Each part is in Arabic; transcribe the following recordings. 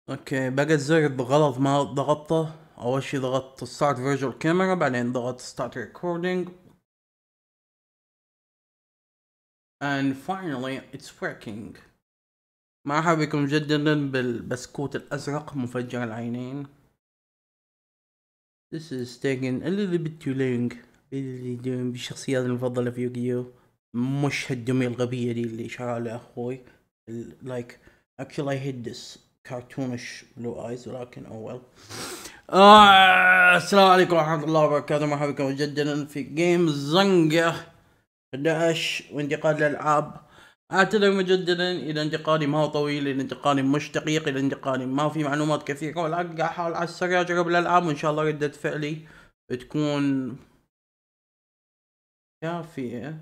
اوكي، بقى الزر بغلط ما ضغطته. اول شي ضغطت ستارت فيرجوال كاميرا، بعدين ضغطت ستارت ريكوردينج and finally it's working. مرحبا بكم مجددا بالبسكوت الازرق مفجر العينين. This is taking a little bit too long. بالشخصيات المفضلة في يوغيو، مش هالدمية الغبية دي اللي شرى لي اخوي. like actually I hate this cartoonish blue eyes، ولكن well. السلام عليكم ورحمة الله وبركاته، مرحبا بكم مجددا في جيم زنقة 11 وانتقال الالعاب. اعتذر مجددا اذا انتقالي ما هو طويل، اذا انتقالي مش دقيق، اذا انتقالي ما في معلومات كثيرة، ولكن قاعد احاول على السريع اجرب الالعاب، وان شاء الله ردة فعلي تكون كافية.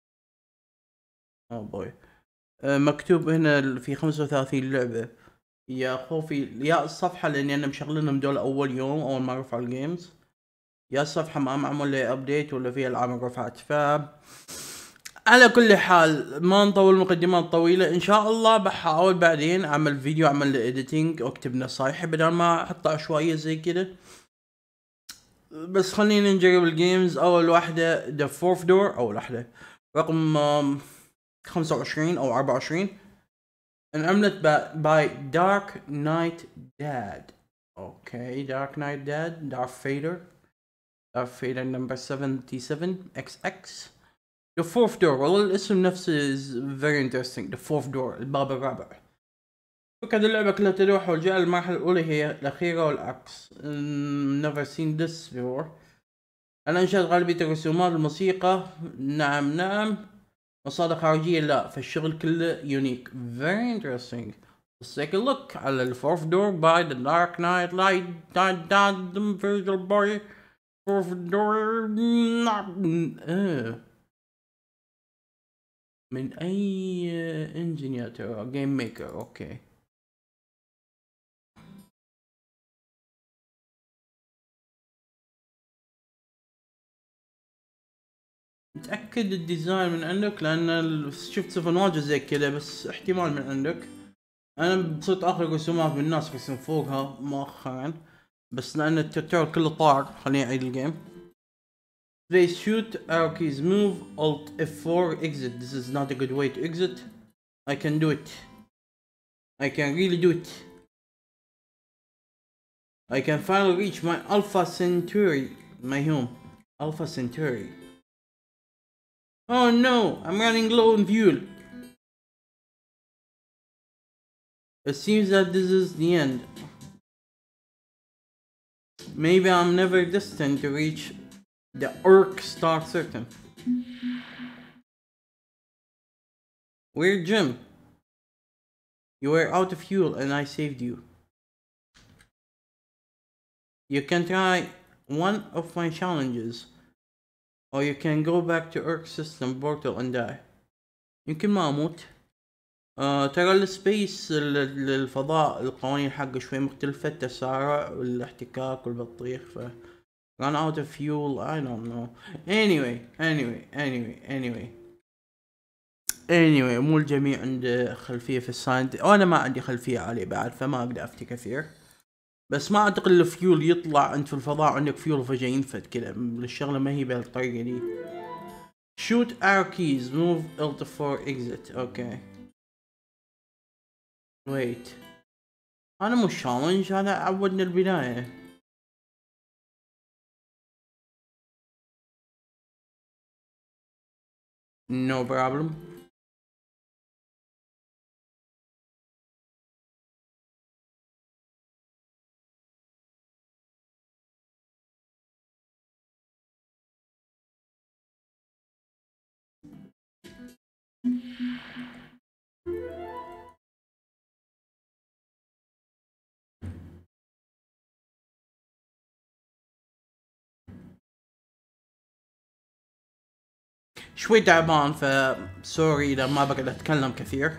بوي مكتوب هنا في 35 لعبة يا خوفي، يا الصفحة لاني انا مشغلنهم دول اول يوم اول ما رفعوا الجيمز، يا الصفحة ما معمول لي ابديت ولا في العاب رفعت. على كل حال ما نطول مقدمات طويلة، ان شاء الله بحاول بعدين اعمل فيديو اعمل له اديتنج واكتب نصايح بدل ما احط عشوائية زي كده. بس خلينا نجرب الجيمز. اول واحدة The Fourth Door، اول واحدة رقم 25 او 24، انعملت باي دارك نايت داد. اوكي Dark Knight Dad، Darth Vader number 77 XX. The Fourth Door، والله الاسم نفسه is very interesting. The Fourth Door، الباب الرابع. فكرة اللعبة كلها تدور حول جاء المرحلة الأولى هي الأخيرة والعكس. never seen this before. أنا أنشأت غالبية الرسومات، الموسيقى نعم، مصادر خارجية لا، فالشغل كله يونيك. very interesting. Let's take a look على The Fourth Door by The Dark Knight Virgil Boy. Fourth Door من اي انجن يا ترى؟ جيم ميكر. اوكي متأكد الديزاين من عندك؟ لان شفت سفنواجه زي كذا، بس احتمال من عندك. انا صرت اخذ رسومات من الناس رسم فوقها مؤخرا، بس لان التوتوريال كله طار. خليني اعيد الجيم. They shoot, arrow keys move, alt F4 exit. This is not a good way to exit. I can do it. I can really do it. I can finally reach my Alpha Centauri, my home. Alpha Centauri. Oh no, I'm running low on fuel. It seems that this is the end. Maybe I'm never destined to reach the Orc Star Certain. We're Jim. You were out of fuel and I saved you. You can try one of my challenges, or you can go back to Orc System Portal and die. يمكن ما أموت. ترى السبيس الفضاء القوانين حقه شوي مختلفة، التسارع والاحتكاك والبطيخ. ف run out of fuel. I don't know. anyway مو الجميع عنده خلفية في الساينس، وانا ما عندي خلفية عالية بعد، فما اقدر افتي كثير. بس ما اعتقد الفيول يطلع انت في الفضاء عندك فيول فجأة ينفد كذا. الشغلة ما هي بهالطريقة دي. shoot arrow keys move Alt4 exit. اوكي wait، انا مش challenge، هذا عودنا البداية. no problem. شوي تعبان، ف سوري اذا ما بقدر اتكلم كثير.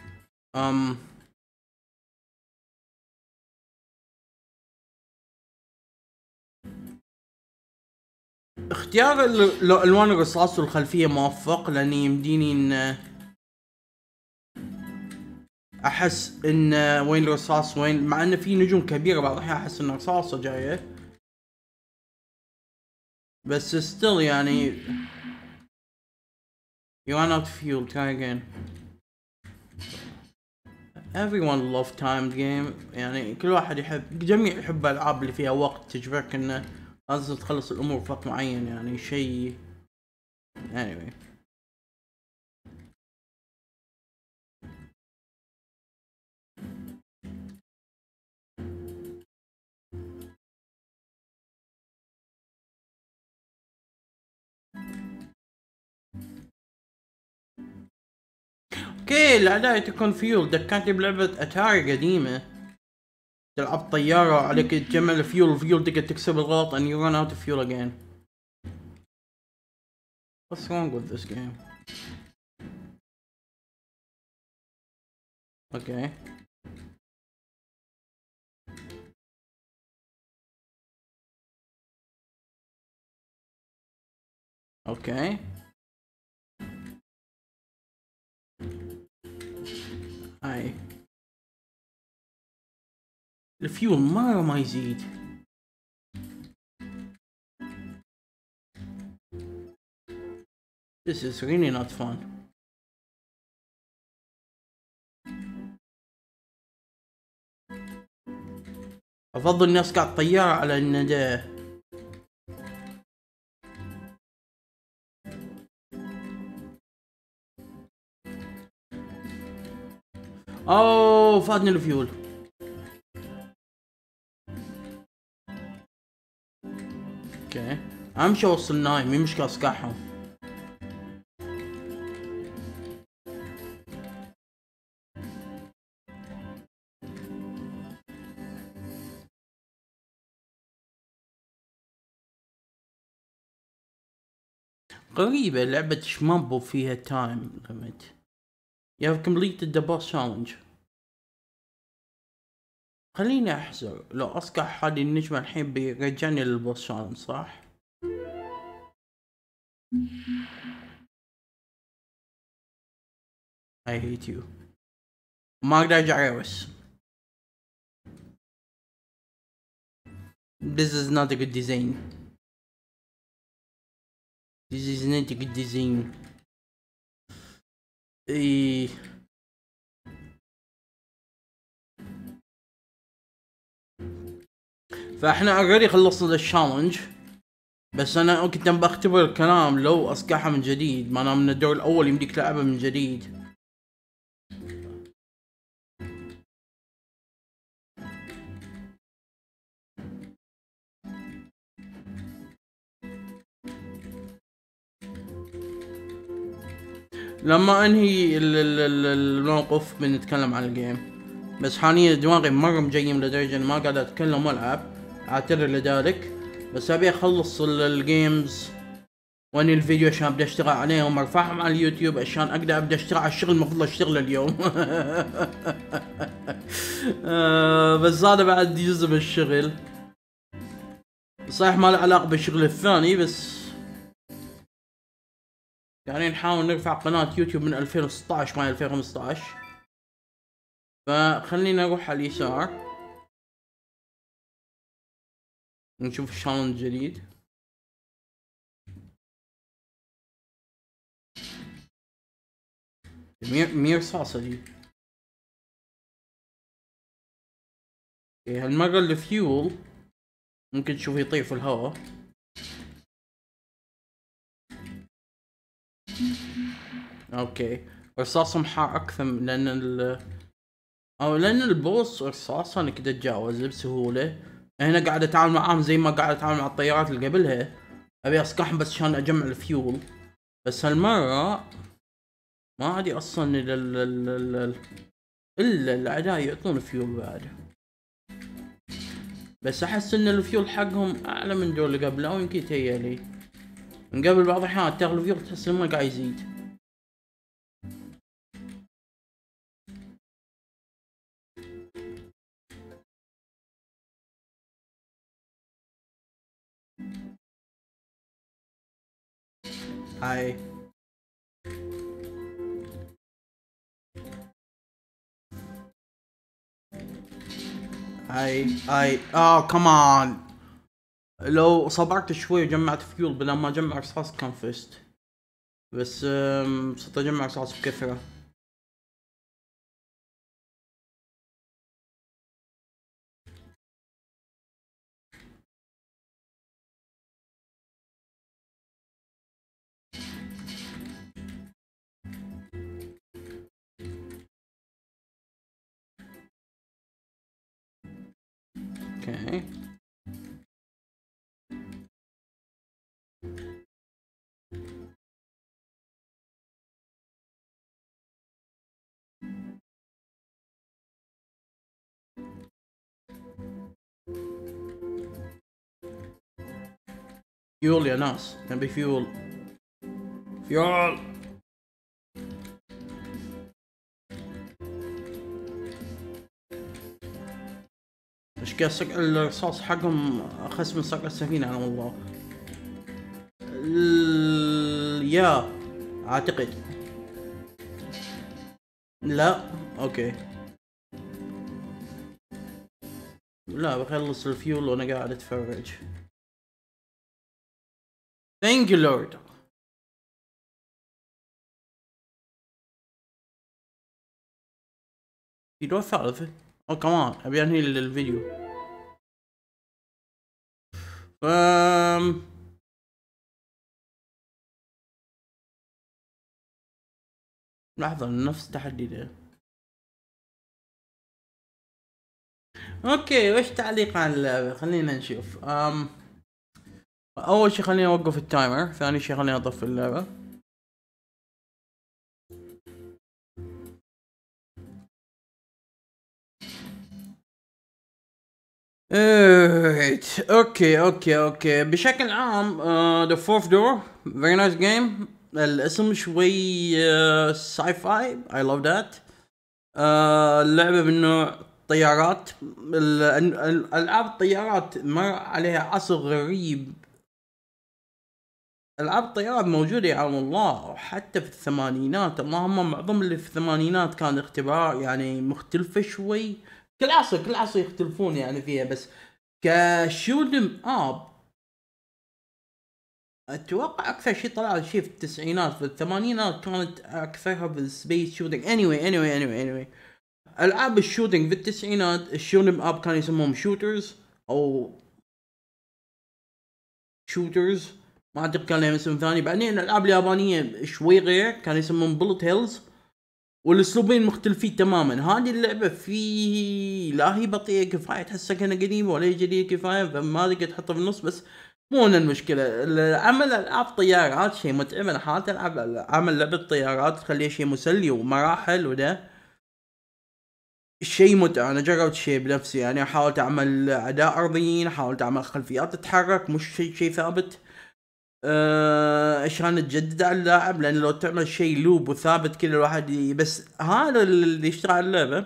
اختيار الوان الرصاص والخلفية موفق، لاني يمديني ان احس ان وين الرصاص وين، مع انه في نجوم كبيره بعض الاحيان احس ان رصاصه جايه، بس ستيل يعني. You run out of fuel, try again. Everyone love timed game، يعني كل واحد يحب، جميع يحب الالعاب اللي فيها وقت تجبرك انه لازم تخلص الامور في وقت معين، يعني شيء anyway. اوكي الاعداء تكون فيول، ذكرتني بلعبة اتاري قديمة، تلعب طيارة عليك تجمع الفيول تقدر تكسب الغلط and you run out of fuel again. What's wrong with this game? Okay. Okay. هاي الفيول مرة ما يزيد. This is really not fun. افضل اني اسقع طيارة على النداء. اوه فاتني الفيول. اوكي امشي اوصل نايم، مي مشكلة اسقعهم. غريبة لعبة شمامبو فيها تايم ليميت. You have completed the boss challenge. خليني احذر، لو اسقع هذه النجمة الحين بيرجعني للبوس challenge صح؟ I hate you. ما اقدر ارجع روس. This is not a good design. This is not a good design. إيه. فاحنا اوريدي خلصنا الشالنج، بس انا كنت بختبر الكلام، لو اسقعها من جديد معناه من الدور الاول يمديك تلعبها من جديد. لما انهي الموقف بنتكلم عن الجيم، بس حاليا دماغي مرة مجيم لدرجة اني ما قاعد اتكلم والعب، اعتذر لذلك، بس ابي اخلص الجيمز واني الفيديو عشان ابدا اشتغل عليهم ارفعهم على اليوتيوب عشان اقدر ابدا اشتغل على الشغل المفروض اشتغله اليوم. بس هذا بعد جزء من الشغل، صحيح ما له علاقة بالشغل الثاني، بس يعني نحاول نرفع قناة يوتيوب من 2016 ما 2015. فخلينا نروح على اليسار نشوف الشالنج الجديد. مية رصاصة دي. هالمرة الفيول ممكن تشوف يطير في الهواء. اوكي رصاصهم حار اكثر لان لان البوس رصاصة انك تتجاوز بسهولة. هنا قاعد اتعامل معاهم زي ما قاعد اتعامل مع الطيارات اللي قبلها، ابي اسقعهم بس عشان اجمع الفيول، بس هالمرة ما عادي اصلا الا الاعداء يعطون فيول بعد، بس احس ان الفيول حقهم اعلى من دول اللي قبله، او يمكن يتهيألي من قبل بعض الاحيان تاخذ الفيول تحس انه ما قاعد يزيد. هاي هاي كمان لو صبرت شوي وجمعت فيول بدل ما اجمع رصاص كان فزت، بس صرت اجمع رصاص بكثرة. اوكي فيول يا ناس، نبي فيول. فيول اشكال الرصاص حقهم اخس من صقر السفينة على والله. يا اعتقد لا. اوكي لا بخلص الفيول وانا قاعد اتفرج. ثانك يو لورد. في دور ثالث. او كمان ابي انهي الفيديو. لحظة نفس التحدي ده. اوكي وش تعليق عن اللعبة؟ خلينا نشوف. اول شي خليني اوقف التايمر، ثاني شي خليني اطفي اللعبة. اوكي بشكل عام The Fourth Door very nice game. الاسم شوي ساي فاي I love that. اللعبة من نوع طيارات. الالعاب الطيارات مر عليها عصر غريب. العاب الطيارات موجودة يا عم الله حتى في الثمانينات، اللهم معظم اللي في الثمانينات كان اختبار يعني مختلفة شوي. كل عصر يختلفون يعني فيها، بس كشودم اب اتوقع اكثر شيء طلع شيء في التسعينات. في الثمانينات كانت اكثرها بالسبيس شوتنج. anyway العاب الشوتنج في التسعينات الشودم اب كانوا يسموهم شوترز او شوترز، ما اعتقد كان لهم اسم ثاني. بعدين الالعاب اليابانيه شوي غير، كانوا يسمون بولت هيلز، والاسلوبين مختلفين تماما. هذه اللعبه في لا هي بطيئه كفايه تحسها كانها قديمه ولا هي جديده كفايه، فما تقدر تحطها في النص. بس مو هنا المشكله. عمل العاب طيارات شيء متعب. انا حاولت العب عمل لعبه طيارات تخليها شيء مسلي ومراحل وده شيء متعب. انا جربت شيء بنفسي يعني، حاولت اعمل اعداء ارضيين، حاولت اعمل خلفيات تتحرك مش شيء ثابت. عشان تجدد على اللاعب، لان لو تعمل شيء لوب وثابت كل الواحد بس هذا اللي يشتغل على اللعبه.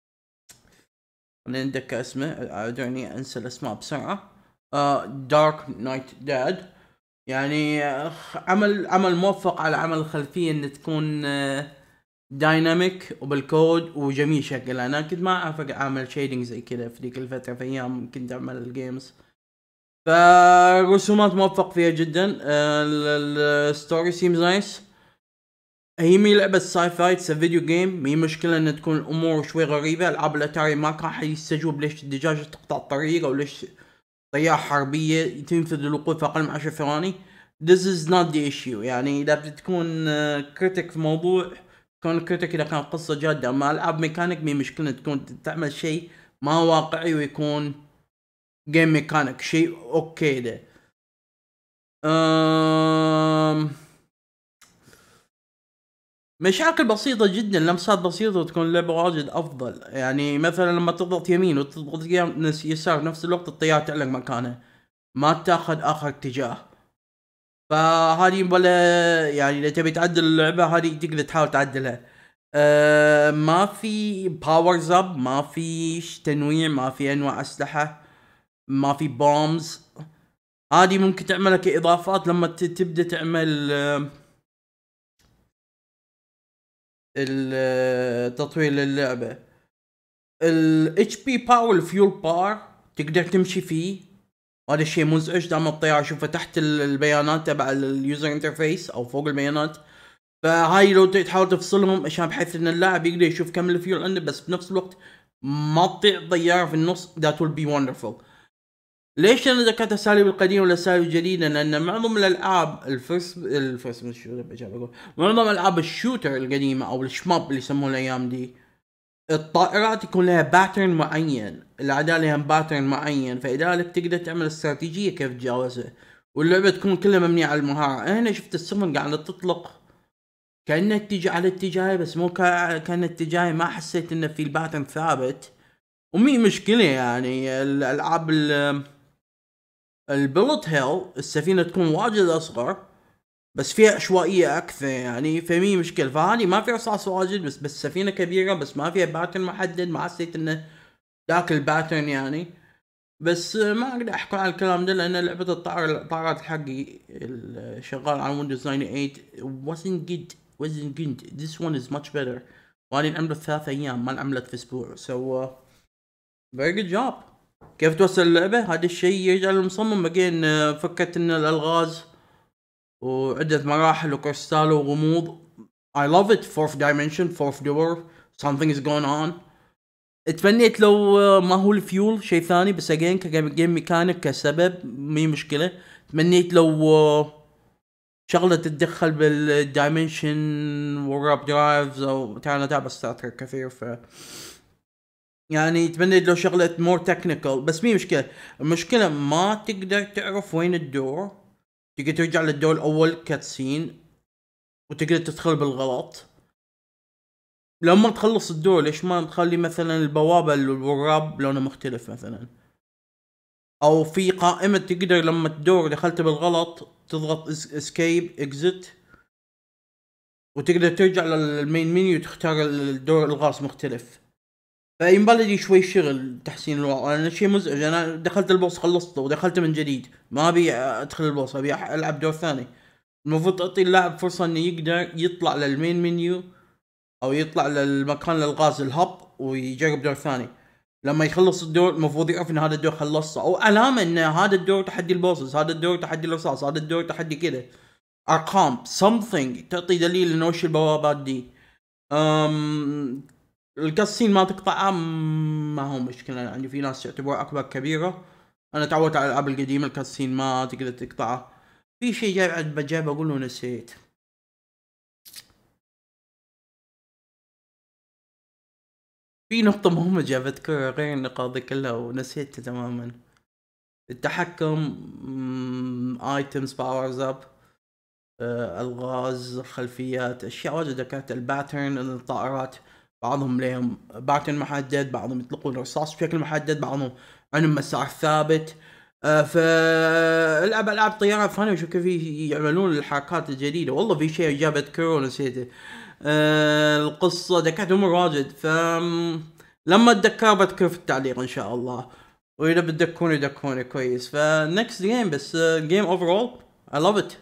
خلينا نتذكر اسمه، اعذرني انسى الاسماء بسرعه. دارك نايت داد. يعني عمل موفق على عمل الخلفيه ان تكون دايناميك وبالكود وجميل شكل. انا كنت ما اعرف اعمل شيدنج زي كذا في ذيك الفتره، في ايام كنت اعمل الجيمز. فالرسومات موفق فيها جدا. الستوري سيمز نايس. هي مي لعبة ساي فاي، فيديو جيم. مي مشكلة ان تكون الامور شوي غريبة. العاب الاتاري ما راح يستجوب ليش الدجاجة تقطع الطريق او ليش طيارة حربية تنفذ الوقود في اقل من 10 ثواني. This is not the issue. يعني اذا بتكون كريتيك في موضوع تكون كريتيك اذا كان قصة جادة. اما العاب ميكانيك مي مشكلة تكون تعمل شيء ما واقعي ويكون جيم ميكانيك شيء اوكي ده. مشاكل بسيطة جدا، لمسات بسيطة وتكون اللعبة واجد افضل. يعني مثلا لما تضغط يمين وتضغط يسار في نفس الوقت الطيارة تعلق مكانها، ما تاخذ اخر اتجاه. فهذه ولا يعني اذا تبي تعدل اللعبة هذه تقدر تحاول تعدلها. ما في باورز اب، ما في تنويع، ما في انواع اسلحة، ما في بومز. هذه ممكن تعملها كاضافات لما تبدا تعمل التطوير للعبة. ال HP باور الفيول بار تقدر تمشي فيه، وهذا الشيء مزعج. دام الطيارة شوف تحت البيانات تبع اليوزر انترفيس او فوق البيانات، فهاي لو تحاول تفصلهم عشان بحيث ان اللاعب يقدر يشوف كم الفيول عنده، بس بنفس الوقت ما تطيع الطيارة في النص. that will be wonderful. ليش انا ذكرت الاساليب القديمه والاساليب الجديده؟ لان معظم الالعاب الفيرست شوتر، معظم العاب الشوتر القديمه او الشماب اللي يسموه الايام دي، الطائرات يكون لها باترن معين، الاعداء لهم باترن معين، فلذلك تقدر تعمل استراتيجيه كيف تجاوزها، واللعبه تكون كلها مبنيه على المهاره. هنا شفت السفن قاعده تطلق كانها تجي على اتجاهي، بس مو كان اتجاهي، ما حسيت انه في الباترن ثابت. ومي مشكله يعني الالعاب البلوت هيل السفينة تكون واجد اصغر بس فيها عشوائية اكثر يعني، فمي مشكلة. فهذه ما فيها رصاص واجد، بس سفينة كبيرة بس ما فيها باترن محدد، ما حسيت انه ذاك الباترن يعني. بس ما اقدر احكي على الكلام ده لان لعبة الطائرات حقي شغال على ويندوز 98 wasn't good. This one is much better. وهذه انعملت 3 ايام، ما انعملت في اسبوع. so very good job. كيف توصل اللعبة؟ هذا الشيء يرجع للمصمم. بقين فكرت ان الالغاز وعدة مراحل وكريستال وغموض. I love it. fourth dimension, fourth door, something is going on. اتمنيت لو ما هو الفيول شيء ثاني، بس اجين كجيم ميكانيك كسبب مي مشكلة. تمنيت لو شغلة تتدخل بالدايمنشن والراب درايفز، او تعال نتابع ستار تريك كثير، ف يعني تمنيت لو شغلة مور تكنيكال. بس مي مشكلة، المشكلة ما تقدر تعرف وين الدور. تقدر ترجع للدور الاول كاتسين وتقدر تدخل بالغلط. لما تخلص الدور ليش ما تخلي مثلا البوابة الوراب لونه مختلف مثلا، او في قائمة تقدر لما تدور دخلت بالغلط تضغط اسكيب اكزit وتقدر ترجع للمين منيو تختار الدور الغاص مختلف. فينبالي لي شوي شغل تحسين الوضع. انا شيء مزعج، انا دخلت البوس خلصته ودخلته من جديد، ما ابي ادخل البوس، ابي العب دور ثاني. المفروض تعطي اللاعب فرصة انه يقدر يطلع للمين منيو او يطلع للمكان الغاز الهب ويجرب دور ثاني. لما يخلص الدور المفروض يعرف ان هذا الدور خلصه، او علامة ان هذا الدور تحدي البوسز، هذا الدور تحدي الرصاص، هذا الدور تحدي كذا، ارقام something تعطي دليل انه وش البوابات دي. الكاسين ما تقطعها ما هو مشكلة. أنا عندي في ناس يعتبروها أكبر كبيرة، أنا تعودت على الألعاب القديمة الكاسين ما تقدر تقطعها. في شيء جاي بقول له نسيت. في نقطة مهمة جاي بذكرها غير النقاط دي كلها ونسيتها تماما. التحكم، ايتمز باورز اب، الغاز، خلفيات، اشياء واجد ذكرت. الباترن، الطائرات بعضهم لهم باترن محدد، بعضهم يطلقون رصاص بشكل محدد، بعضهم عندهم مسار ثابت. فالعب العاب طيارات ثانية وشوف كيف يعملون الحركات الجديدة. والله في شيء جابت كرو نسيته. القصة ذكرت امور واجد، ف لما اتذكر بذكر في التعليق ان شاء الله، واذا بتذكروني ذكروني كويس. فنكست جيم بس جيم اوفرول I love it.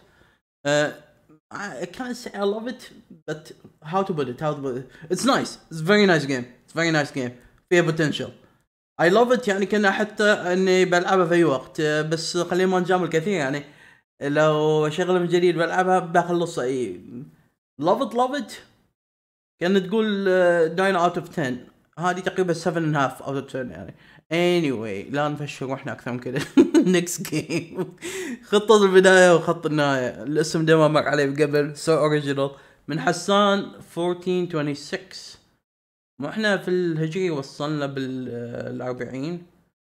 I can't say I love it, but how to put it? It's nice. It's a very nice game. It's a very nice game. فيها potential. I love it يعني كنا حتى اني بلعبها في اي وقت. بس خلينا ما نجامل كثير يعني، لو شغله من جديد بلعبها بخلصها. اي love it. كان تقول 9 out of 10. هذه تقريبا 7.5 out of 10 يعني. anyway لا نفشل روحنا اكثر من كذا. next game. خطة البداية وخط النهاية، الاسم ده ما مر عليه قبل. so original من حسان 1426. واحنا في الهجري وصلنا بالأربعين.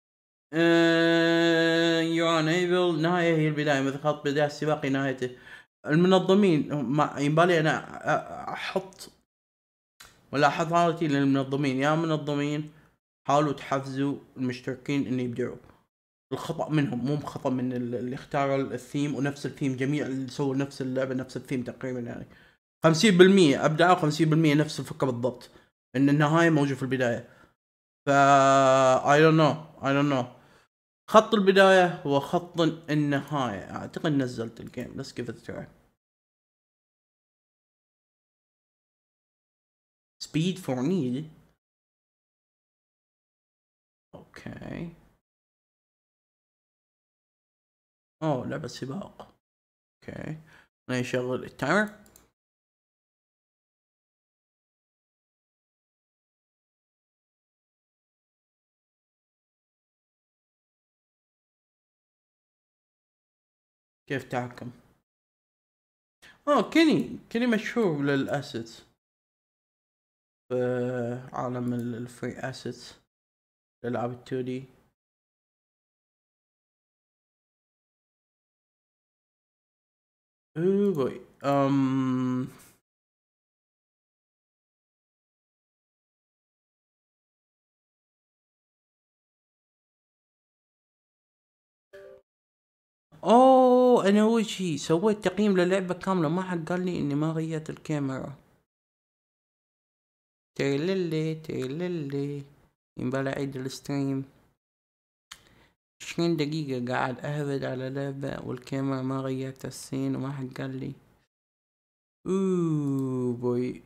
you're unable. نهاية هي البداية، مثل خط بداية السباق نهايته. المنظمين ينبالي انا احط ملاحظاتي للمنظمين. يا منظمين حاولوا تحفزوا المشتركين ان يبدعوا. الخطأ منهم مو خطأ من اللي اختار الثيم ونفس الثيم، جميع اللي سووا نفس اللعبة نفس الثيم تقريبا يعني. 50% ابدعوا، 50% نفس الفكرة بالضبط، ان النهاية موجود في البداية. ف I don't know. خط البداية هو خط النهاية. اعتقد نزلت الجيم. let's give it a try. speed for need. اوكي. اوه لعبة سباق. اوكي انا يشغل التايمر. كيف تحكم؟ اوه كيني مشهور للاسيتس في عالم الفري اسيتس، الالعاب التو دي. اوه بوي اوه انا اول شي سويت تقييم للعبة كاملة، ما حد قال لي اني ما غيرت الكاميرا. تيلي ينبالي عيد الستريم. 20 دقيقة قاعد اهبد على لعبة والكاميرا ما غيرت السين وما حد قال لي. اوه بوي،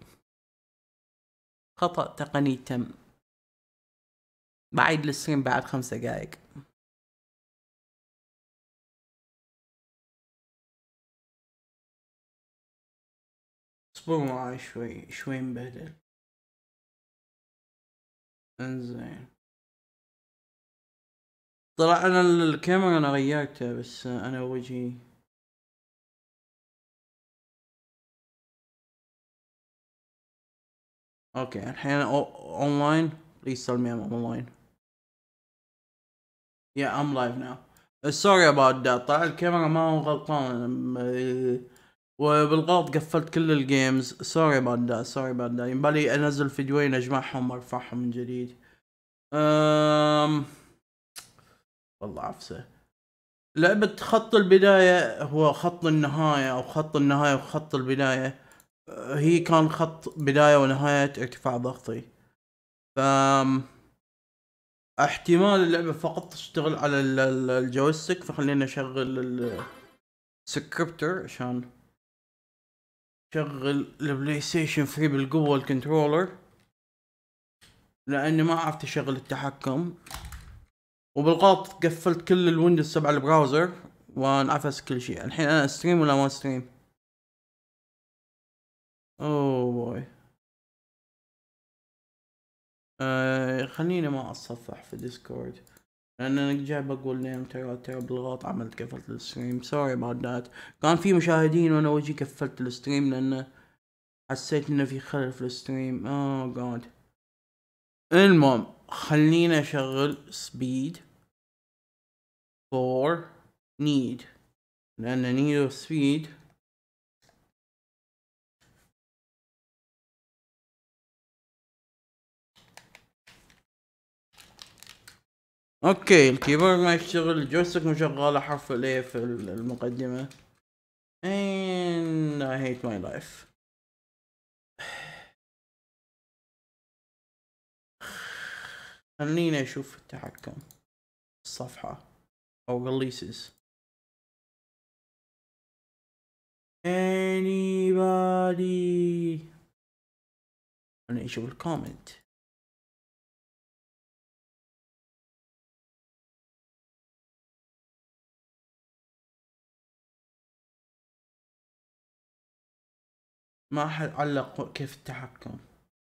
خطأ تقني تم. بعيد الستريم بعد 5 دقايق. اصبروا معي شوي مبهدل. انزين طلع انا الكاميرا انا غيرتها بس انا وجهي. اوكي الحين اونلاين. بليز tell me I'm online. Yeah, I'm live now. Sorry about that. طلع الكاميرا ما هو غلطان وبالغلط قفلت كل الجيمز. Sorry about that. ينبالي انزل فيديوين اجمعهم وارفعهم من جديد. والله عفسه. لعبة خط البداية هو خط النهاية او خط النهاية وخط البداية. هي كان خط بداية ونهاية ارتفاع ضغطي. ف احتمال اللعبة فقط تشتغل على الجويستيك، فخلينا نشغل السكريبتر عشان شغل البلاي ستيشن 3 بالقوة الكنترولر، لاني ما عرفت اشغل التحكم وبالغلط قفلت كل الويندوز 7 البراوزر وانعفس كل شيء. الحين انا استريم ولا ما استريم؟ اوه بوي. خليني ما اتصفح في ديسكورد لان انا جاي بقول لهم ترى بالغلط عملت قفلت الستريم. سوري اباوت ذات. كان في مشاهدين وانا وجي قفلت الستريم لان حسيت انه في خلل في الستريم. اوه جاد. المهم خلينا اشغل سبيد فور نيد لان نيد سبيد. اوكي الكيبورد ما يشتغل، الجويستيك مو شغاله، حرف الاي في المقدمه. and I hate my life. خليني اشوف التحكم الصفحه او releases. anybody خليني اشوف الكومنت. ما حد علق كيف التحكم،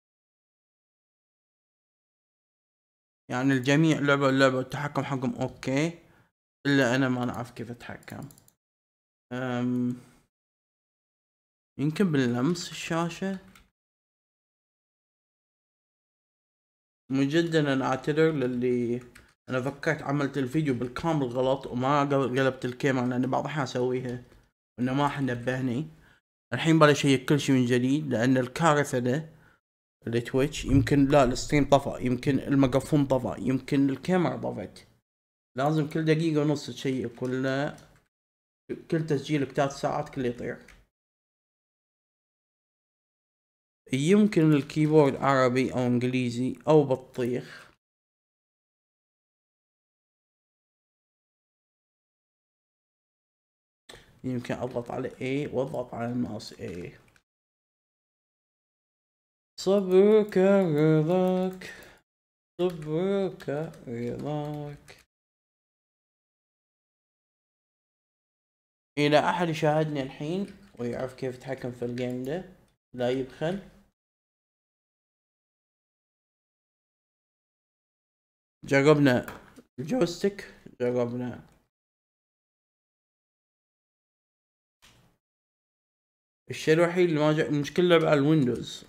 يعني الجميع لعبوا اللعبة والتحكم حقهم اوكي الا انا ما نعرف كيف اتحكم. يمكن باللمس الشاشة. مجددا انا اعتذر للي انا فكرت عملت الفيديو بالكامل غلط وما قلبت الكاميرا لان بعض الاحيان اسويها وانه ما حد نبهني. الحين بلش اشيك كل شي من جديد لان الكارثة ده التويتش يمكن لا الستريم طفى، يمكن الميجافون طفى، يمكن الكاميرا طفت. لازم كل دقيقة ونص تشيك ولا كل تسجيلك 3 ساعات كله يطير. يمكن الكيبورد عربي او انجليزي او بطيخ. يمكن اضغط على A واضغط على الماوس A. صبرك رضاك صبرك رضاك. إذا أحد يشاهدني الحين ويعرف كيف يتحكم في الجيم ده لا يبخل. جربنا الجويستيك، جربنا الشيء الوحيد اللي ما المشكلة لعبة على الويندوز.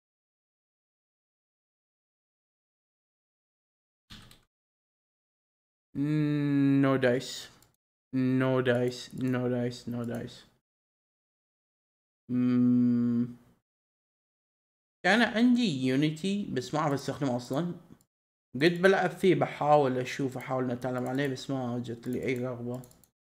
نو دايس، نو دايس، نو دايس، نو دايس. كان عندي يونيتي بس ما اعرف استخدمه اصلا. قد بلعب فيه، بحاول اشوف، احاول اتعلم عليه بس ما جت لي اي رغبة.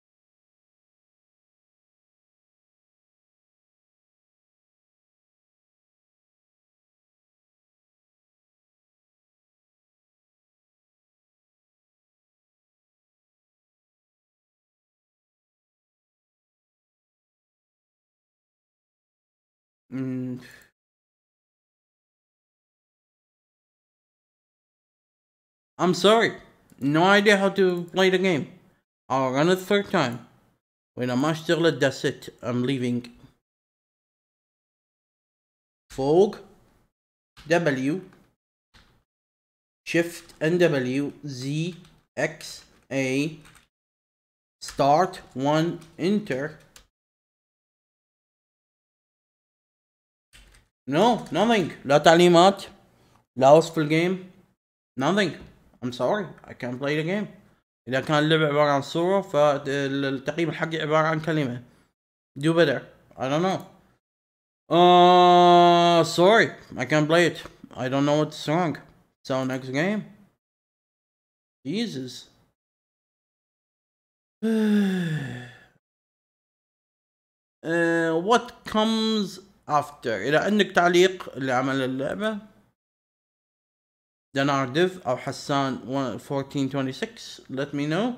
مم. I'm sorry, no idea how to play the game. I'll run it third time. وإذا ما اشتغلت that's it, I'm leaving. فوق W Shift NW Z X A Start 1 Enter. No, nothing. لا تعليمات، لا وصف الجيم. Nothing. I'm sorry, I can't play the game. إذا كان اللعبة عبارة عن صورة فالتقييم الحقي عبارة عن كلمة. Do better. I don't know. Sorry, I can't play it. I don't know what's wrong. So next game. Jesus. What comes after؟ إذا عندك تعليق لعمل اللعبة دنارديف أو حسان 1426 let me know.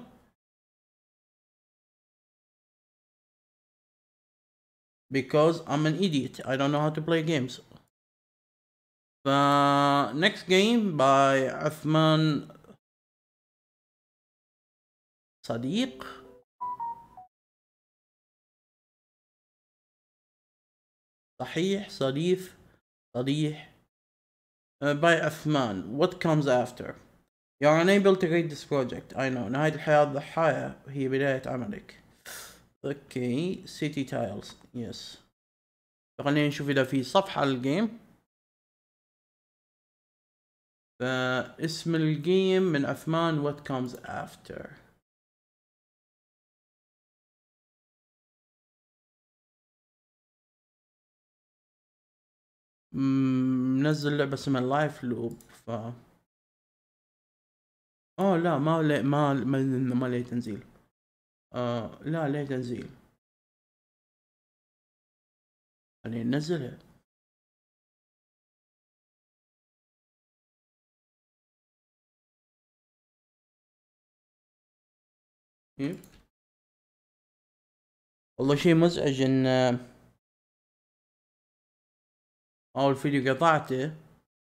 Because I'm an idiot, I don't know how to play games. Next game by عثمان صديق. صحيح صديف صديح. By عثمان. What comes after؟ You're unable to read this project. I know. نهاية الحياة الضحايا هي بداية عملك. اوكي سيتي تايلز يس. خلينا نشوف اذا في صفحة للجيم. فاسم الجيم من عثمان what comes after. منزل لعبة اسمها لايف لوب ف لا ما ليه تنزيل. لا ليه تنزيل. خلينا ننزلها. والله شيء مزعج ان اول فيديو قطعته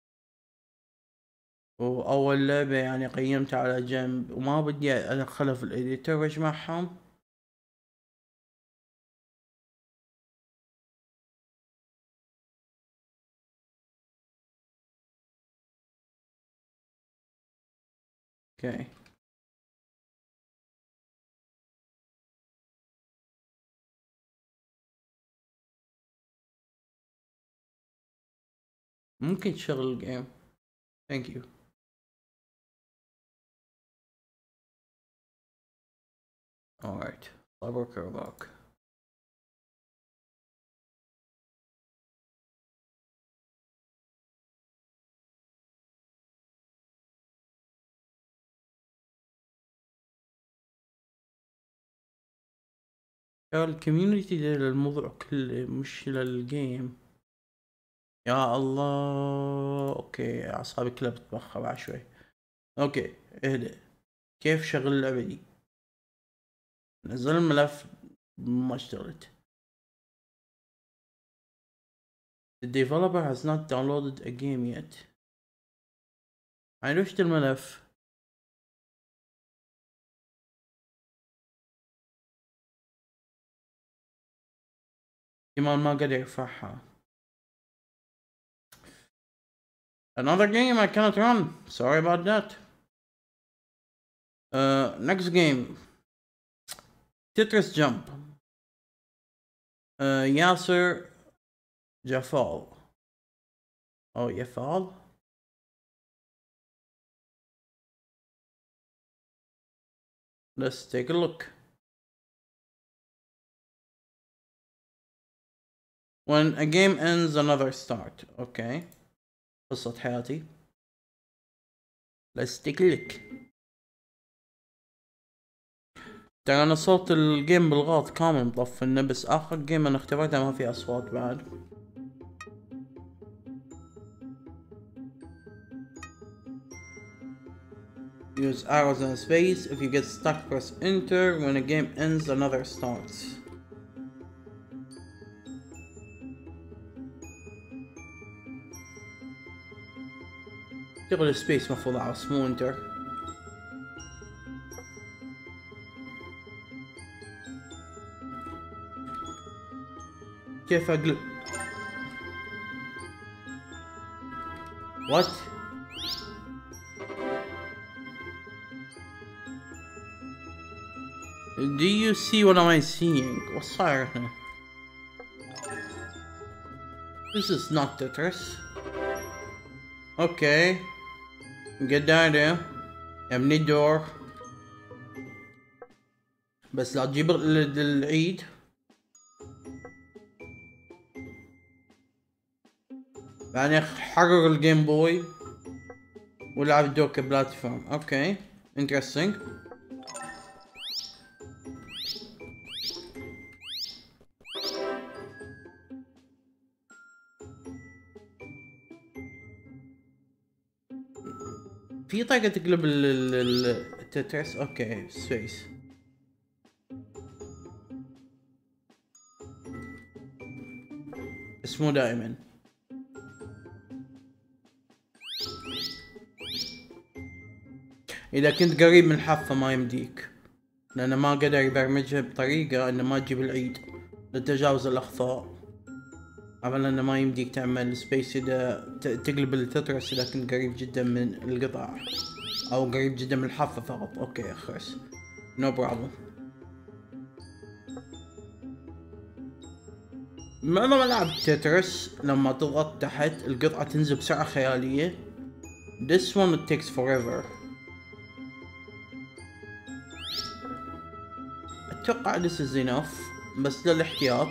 واول لعبة يعني قيمتها على جنب وما بدي ادخلها في الاديتور واجمعهم. اوكي ممكن تشغل الجيم. ثانك يو. alright صبرك رضاك. الكوميونتي ده للموضوع كله مش للجيم. يا الله اوكي اعصابي كلها بتبخر بعد شوي. اوكي اهدى. كيف شغل اللعبة دي؟ نزل الملف ما اشتغلت. The developer has not downloaded a game yet. عينوشت الملف. كمان ما قدر يرفعها. Another game I cannot run. Sorry about that. Next game. Tetris Jump. Yasser Jafal. Oh, Jafal? Let's take a look. When a game ends, another start. Okay. قصة حياتي. Let's take a look. ترى انا صوت الجيم بالغلط كامل مطفنه، بس اخر جيم انا اختبرتها ما في اصوات بعد. Use arrows and space. If you get stuck, press enter. When a game ends, another starts. تغلي سبيس مفروض اعرف مو انتر. كيف اقلب؟ What? Do you see what am I seeing? What's صاير هنا؟ This is not Tetris. Okay. Get down there. ابني الدور. بس لا تجيب العيد. يعني حرر الجيم بوي ولعب الدور كبلاتفورم. اوكي. Interesting. في طريقة تقلب التترس. اوكي سبيس. اسمه دائما. اذا كنت قريب من الحافة ما يمديك، لانه ما قدر يبرمجها بطريقة انه ما تجيب العيد لتجاوز الاخطاء. عملا انه ما يمديك تعمل سبيس اذا تقلب التترس اذا كنت قريب جدا من القطع او قريب جدا من الحافة فقط. اوكي خلاص نو بروبلم. معظم العاب تترس لما تضغط تحت القطعة تنزل بسرعة خيالية. This one it takes forever. اتوقع this is enough بس للاحتياط.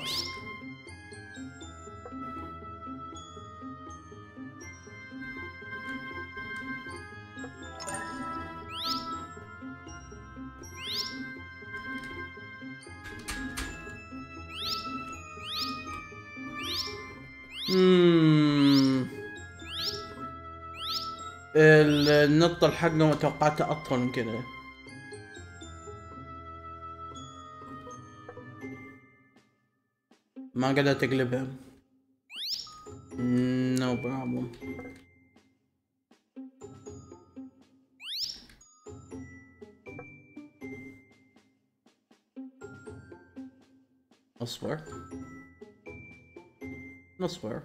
النطة حقه توقعتها اطول من كذا. ما قدرت اقلبها. No problem. نصبر نصبر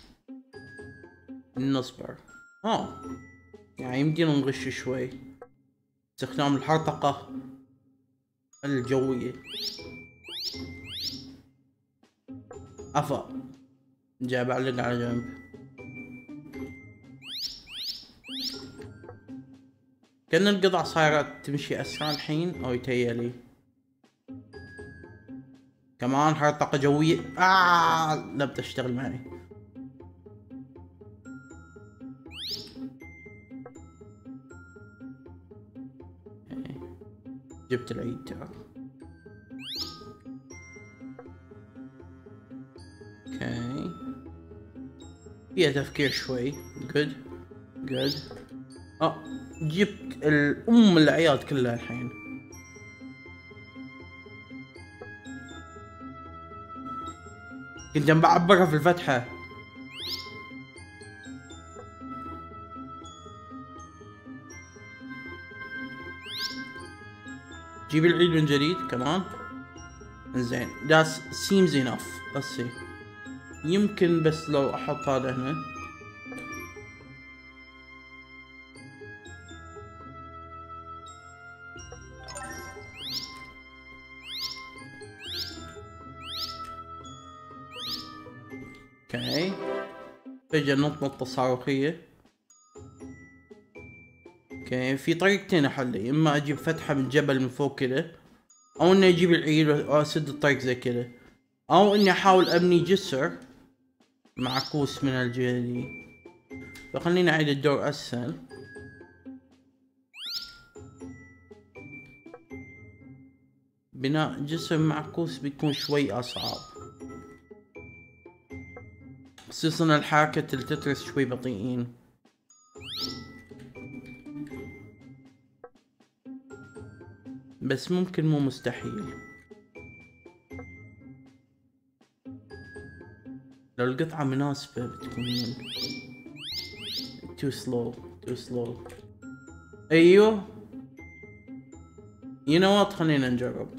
نصبر. يعني يمدينا نغش شوي استخدام الحرطقة الجوية. عفا جاب علق على جنب. كأن القطع صايرة تمشي أسرع الحين أو يتهيألي. كمان حرطقة جوية. لا بتشتغل معي. جبت العيد ترى. اوكي فيها تفكير شوي. جود جود. جبت العياد كلها الحين. كنت بعبرها في الفتحة. جيب العيد من جديد كمان. زين that seems enough. let's see. يمكن بس لو احط هذا هنا. اوكي فجأة نطة صاروخية. اوكي في طريقتين احل، اما اجيب فتحة من جبل من فوق كذا، او اني اجيب العيد واسد الطريق زي كذا، او اني احاول ابني جسر معكوس من الجهة دي. فخليني اعيد الدور اسهل. بناء جسر معكوس بيكون شوي اصعب، خصوصا الحركة التترس شوي بطيئين. بس ممكن مو مستحيل لو القطعة مناسبة بتكون. too slow. ايوه you know what خلينا نجرب.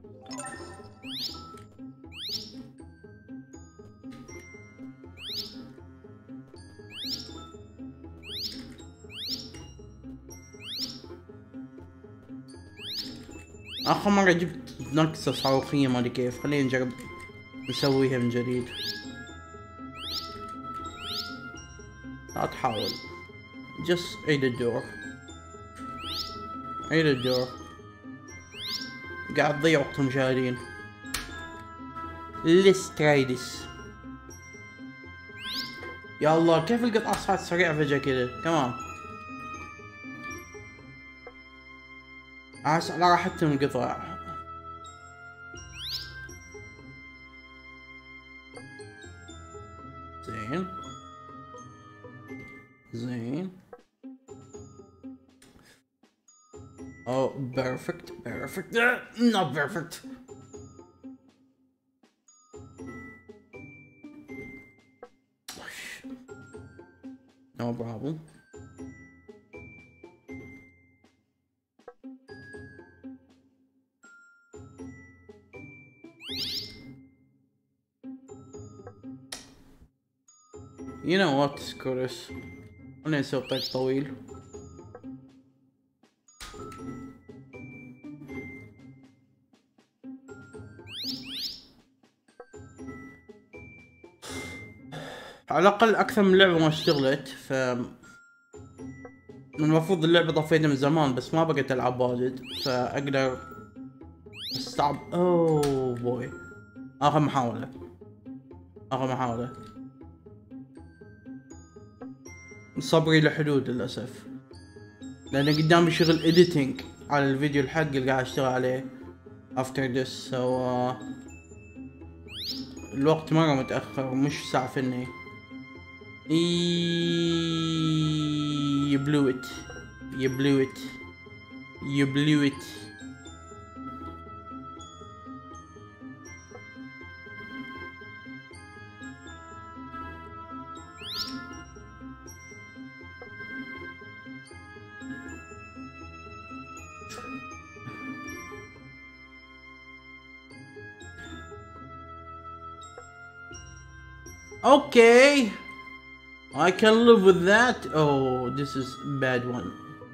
اخر مرة جبت نكسة صاروخية ما ادري كيف، خلينا نجرب نسويها من جديد. لا تحاول، just عيد الدور. قاعد تضيع وقت المشاهدين. let's try this. يا الله كيف القطعة صارت سريعة فجأة كذا كمان. احس على راحتهم القطع. زين oh perfect not perfect. no problem. you know what screw this. خلينا نسوي طريق طويل. على الاقل اكثر من لعبة ما اشتغلت، ف المفروض اللعبة طفيتها من زمان بس ما بقيت العب واجد فاقدر استعب. اوه بوي اخر محاولة. صبري لحدود للاسف، لان قدامي شغل اديتنج على الفيديو الحق اللي قاعد اشتغل عليه after this. so الوقت مرة متأخر مش سعفني. you blew it. Okay, I can live with that. Oh, this is bad one.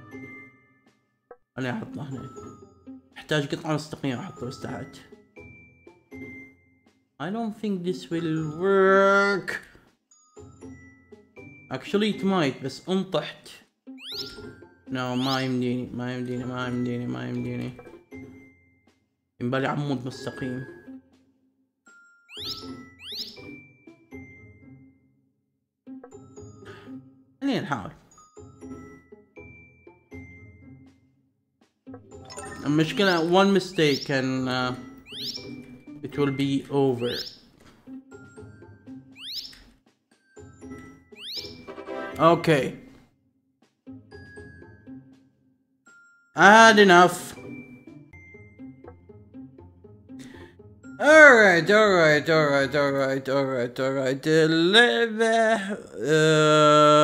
أنا أحطه هنا. أحتاج قطعة مستقيمة أحطه بس تحت. I don't think this will work. Actually it might بس انطحت. No ما يمديني. ينبالي عمود مستقيم. خلينا نحاول. المشكلة one mistake and it will be over. Okay. I had enough. Alright.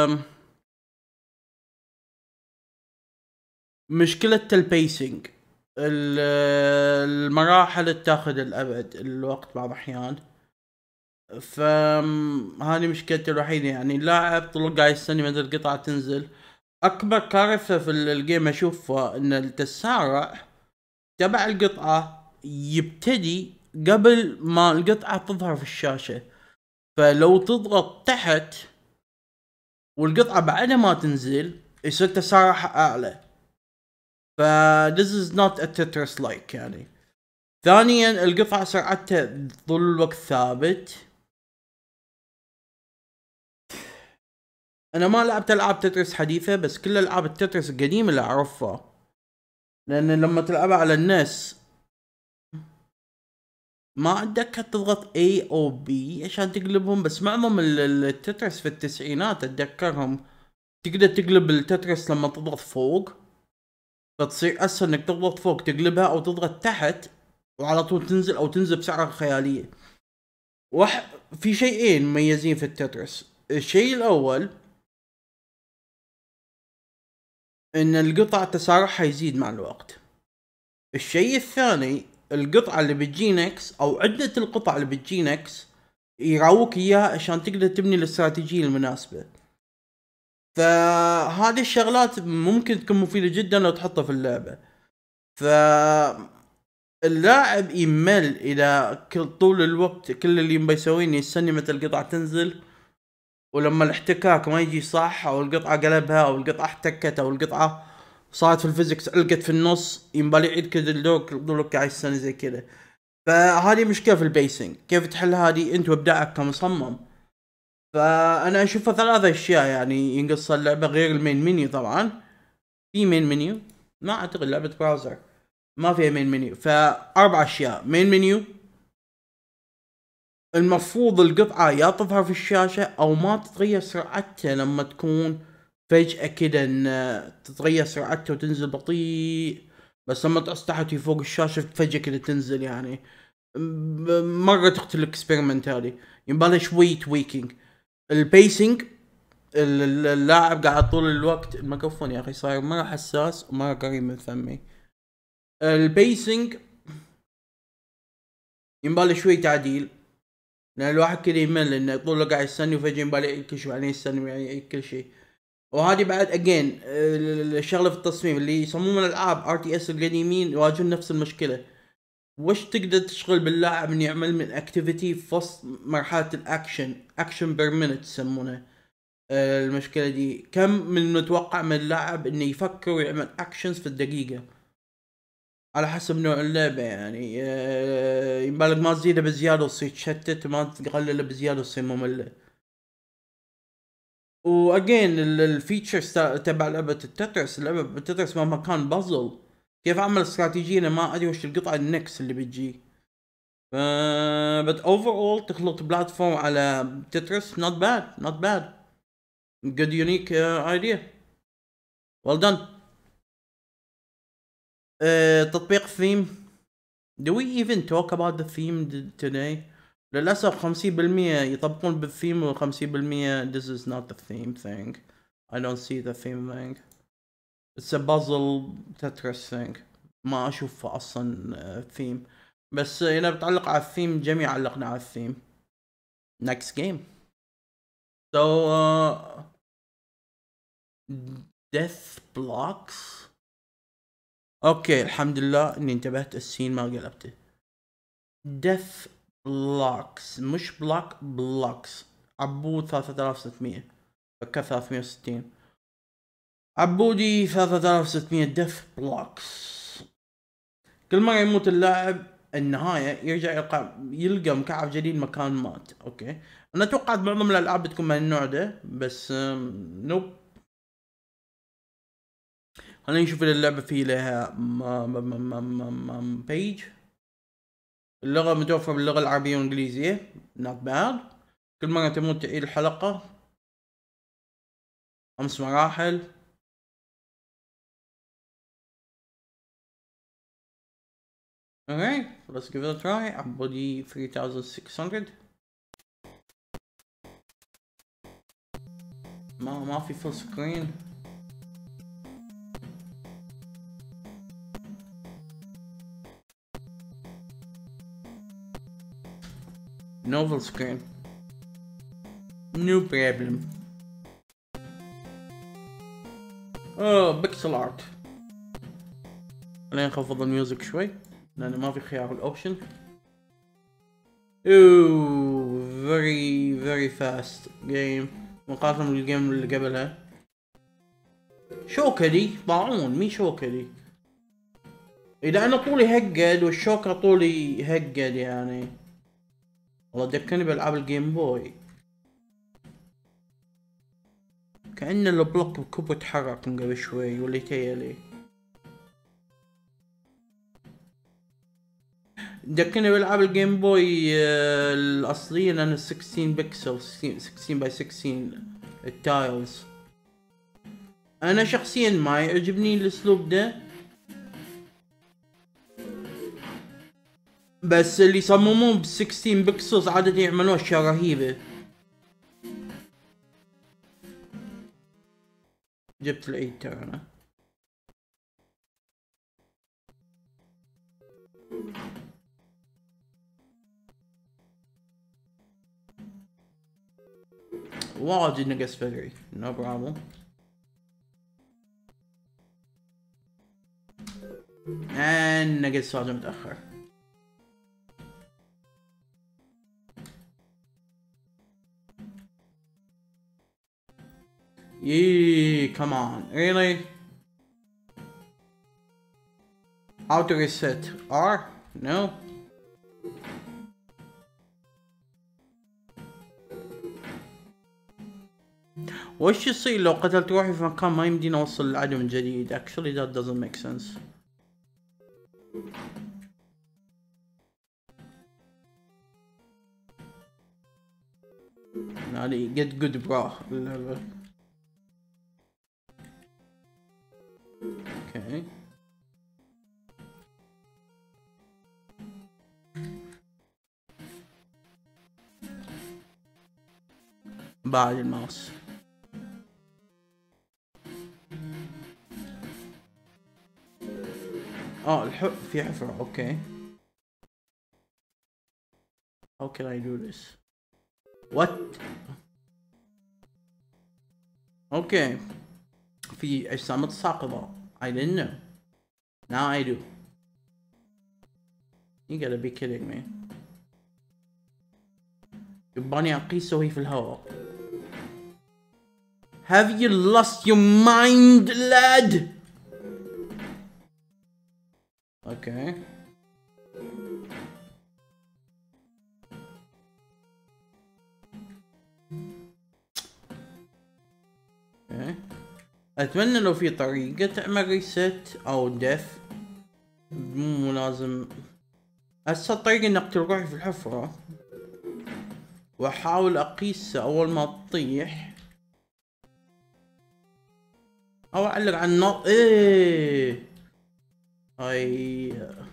مشكلة البيسنج. المراحل تاخذ الابد الوقت بعض الاحيان. فهذه مشكلتي الوحيدة، يعني اللاعب طول قاعد يستني مدى القطعة تنزل. اكبر كارثة في الجيم اشوفها ان التسارع تبع القطعة يبتدي قبل ما القطعة تظهر في الشاشة، فلو تضغط تحت والقطعة بعدها ما تنزل يصير تسارعها اعلى. ف this is not a Tetris like يعني. ثانيا القطعة سرعتها طول الوقت ثابت. انا ما لعبت العاب تترس حديثة، بس كل العاب التترس القديمة اللي اعرفها، لان لما تلعبها على الناس ما اتذكر تضغط A او B عشان تقلبهم، بس معظم التترس في التسعينات اتذكرهم تقدر تقلب التترس لما تضغط فوق، فتصير اسهل انك تضغط فوق تقلبها، او تضغط تحت وعلى طول تنزل، او تنزل بسرعة خيالية. في شيئين مميزين في التترس. الشيء الاول ان القطع تسارعها يزيد مع الوقت. الشيء الثاني القطعة اللي بتجينكس او عدة القطع اللي بتجينكس يراوك اياها عشان تقدر تبني الاستراتيجية المناسبة. فهذه الشغلات ممكن تكون مفيدة جدا لو تحطها في اللعبة. اللاعب يمل اذا طول الوقت كل اللي يبي يسويه يستني متى القطعة تنزل، ولما الاحتكاك ما يجي صح، او القطعة قلبها، او القطعة احتكت، او القطعة صارت في الفيزيكس علقت في النص، ينبالي يعيد كذا الدور قاعد سنة زي كذا. فهذه مشكلة في البيسنج، كيف تحل هذه انت وابداعك كمصمم. فانا اشوفها ثلاثة اشياء يعني ينقص اللعبة غير المين منيو. طبعا في مين منيو، ما اعتقد لعبة براوزر ما فيها مين منيو. فاربع اشياء: مين منيو، المفروض القطعة يا تظهر في الشاشة او ما تتغير سرعتها لما تكون فجأة كده، ان تتغير سرعتها وتنزل بطيء، بس لما تعص تحت فوق الشاشة فجأة كده تنزل. يعني مرة تقتل الاكسبيرمنت هذه، يبالي شوي تويكينج. البيسنج، اللاعب قاعد طول الوقت، الميكروفون يا اخي صاير مرة حساس ومرة قريب من فمي. البيسنج ينبالي شوي تعديل، لان الواحد كذا يمل انه طول الوقت قاعد يستني وفجأة ينبالي يعيد كل شيء، بعدين يستني ويعيد كل شيء. وهذه بعد اجين الشغله في التصميم اللي يصممون الالعاب ار تي اس القديمين يواجهون نفس المشكله. وش تقدر تشغل باللاعب انه يعمل من اكتيفيتي في وسط مرحله اكشن بير مينت يسمونه. المشكله دي كم من المتوقع من اللاعب انه يفكر ويعمل اكشنز في الدقيقه، على حسب نوع اللعبه. يعني يبالك ما تزيده بزياده وتصير تشتت، ما تقلله بزياده وتصير ممله. واجين الفيتشرز تبع لعبه التترس، لعبه التترس مهما كان بازل، كيف اعمل استراتيجيه انا ما ادري وش القطعه النكس اللي بتجي. بت اوفر اول تخلط بلاتفورم على تترس، not bad good unique idea, well done. تطبيق ثيم، do we even talk about the theme today؟ للأسف 50% يطبقون بالثيم و 50% this is not the theme thing. I don't see the theme thing. It's a puzzle Tetris thing. ما أشوفه أصلا theme. بس إذا بتعلق على الثيم جميع علقنا على الثيم. Next game. So death blocks. اوكي الحمد لله اني انتبهت السين ما قلبته. death blocks مش blocks. عبود 3600 فكر 360. عبودي 3600 death blocks. كل مرة يموت اللاعب النهاية يرجع يلقى مكعب جديد مكان مات. اوكي انا توقعت معظم الالعاب بتكون من النوع ده، بس نوب. خلينا نشوف اذا اللعبة في لها بيج. اللغة متوفرة باللغة العربية والانجليزية not bad. كل مرة تموت تعيد الحلقة. 5 مراحل. Okay, let's give it a try. عبودي 3600. ما في full screen. نوفل سكرين. نو بروبلم. بيكسل ارت. خلينا نخفض الميوزك شوي لأنه ما في خيار الأوبشن. very fast game مقارنة بالجيم اللي قبلها. شوكة دي طاعون، مي شوكة دي. إذا أنا طولي هقد والشوكة طولي هقد يعني. والله تذكرني بألعاب الجيم بوي. كأن البلوك بكوب تحرك من قبل شوي واللي تيلي. تذكرني بألعاب الجيم بوي الأصلية لأن 16 بكسل 16 باي 16 التايلز. أنا شخصيا ما يعجبني الأسلوب ده، بس اللي يصممون ب 16 بكسلز عادة يعملون أشياء رهيبة. جبت العيد ترى أنا. واجد نقص فقري. نو برافو. نقص واجد متأخر. come on, really? How to reset? R? No? وش يصير لو قتلت روحي في مكان ما يمديني اوصل العدو من جديد؟ Actually that doesn't make sense. هذه get good bro اللعبة. اوكي. بعد الماوس. في حفرة. اوكي. How can I do this? What? اوكي. في أجسام ساقطة. I didn't know. Now I do. You gotta be kidding me. يباني أقيسه وهي في الهواء. Have you lost your mind, lad? Okay. Okay. أتمنى لو في طريقة تعمل ريست أو ديف. مو لازم. هسه الطريقة إنك تروح في الحفرة وأحاول أقيسها أول ما تطيح أو أعلق على النار. إيه أي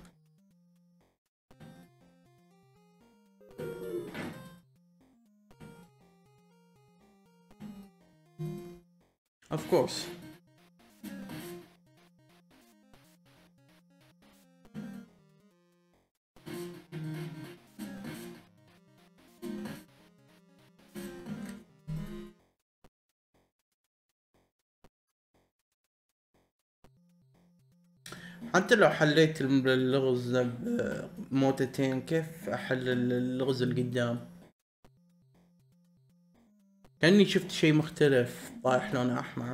of course. حتى لو حليت اللغز بموتتين كيف احل اللغز اللي قدام؟ كأني شفت شيء مختلف طايح لونه احمر،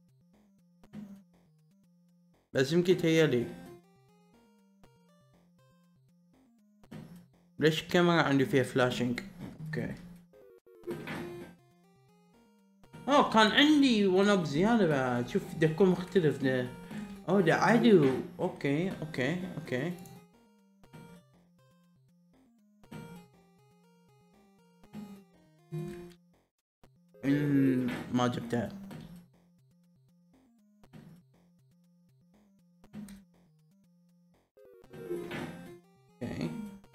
بس يمكن تهيألي. ليش الكاميرا عندي فيها فلاشينج؟ اوكي. كان عندي ون اب زيادة بعد. شوف ديكور مختلف ده. ده عدو. اوكي. ما جبتها. اوكي.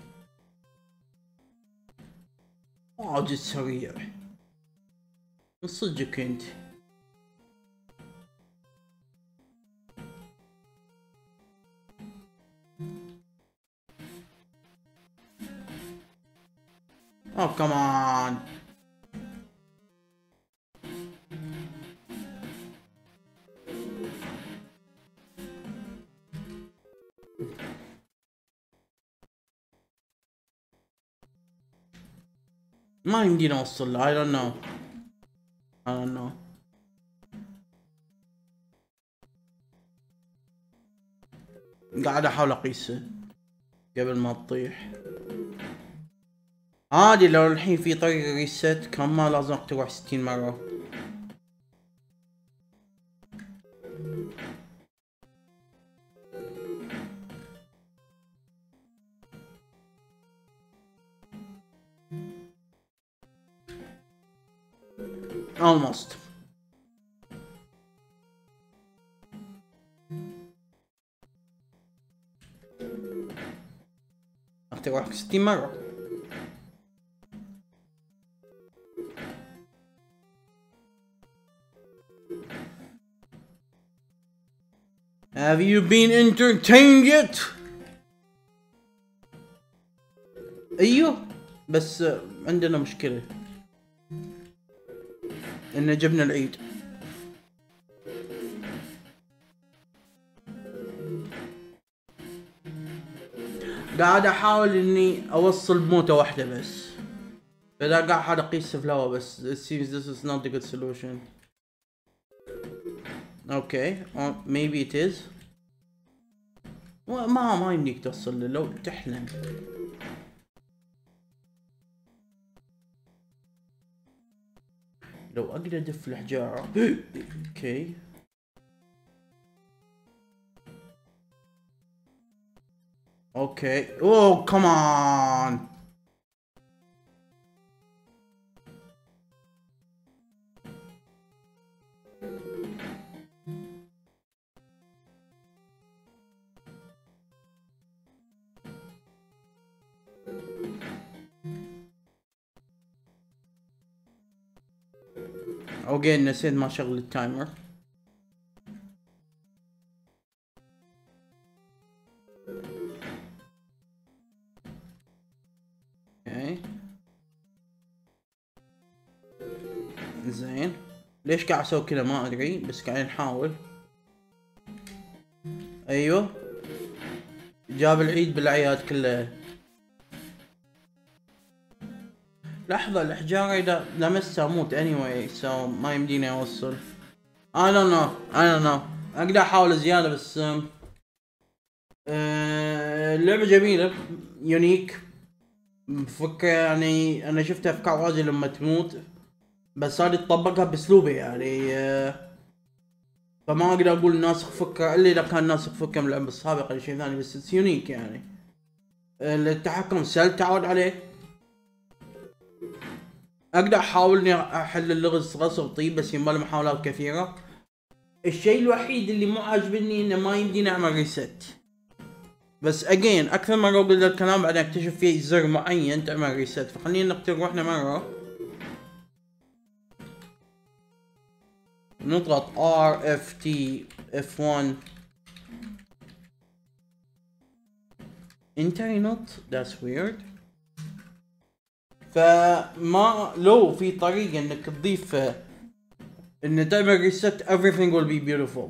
واجد سريع من صدقك انت. Oh, come on. ما يمدينا اوصل له. I don't know. I don't know. قاعد احاول اقيسه قبل ما تطيح. عادي لو الحين في طريقة ريست كان ما لازم تروح 60 مرة. almost. تروح 60 مرة. Have you been entertained yet? ايوه بس عندنا مشكلة ان جبنا العيد. قاعد احاول اني اوصل بموتة واحدة بس، فاذا قاعد اقيس في الهواء بس it seems this is not a good solution. Okay, maybe it is. ما يمديك توصل له لو تحلم. لو اقدر ادف الحجارة. اوكي اوكي. اوه كمان. اوكي نسيت ما شغل التايمر. اوكي زين. ليش قاعد اسوي كذا ما ادري، بس قاعدين نحاول. ايوه جاب العيد بالاعياد كلها. لحظة الحجارة اذا لمستها اموت anyway so ما يمديني اوصل. I don't know اقدر احاول زيادة بس اللعبة جميلة يونيك فكرة، يعني انا شفت افكار واجد لما تموت بس هذه تطبقها باسلوبه يعني فما اقدر اقول ناسخ فكرة الا اذا كان ناسخ فكرة من اللعبة السابقة شيء ثاني، بس اتس يونيك يعني. التحكم سهل تعود عليه. اقدر احاول اني احل اللغز غصب طيب بس ينبغي محاولات كثيرة. الشيء الوحيد اللي مو عاجبني انه ما يمديني اعمل ريست، بس اجين اكثر مرة اقول الكلام بعدين اكتشف فيه زر معين تعمل ريست، فخلينا نقتل روحنا مرة نضغط R F T F1 entry not that's weird. فما لو في طريقة انك تضيف ان تعمل ريست everything will be beautiful.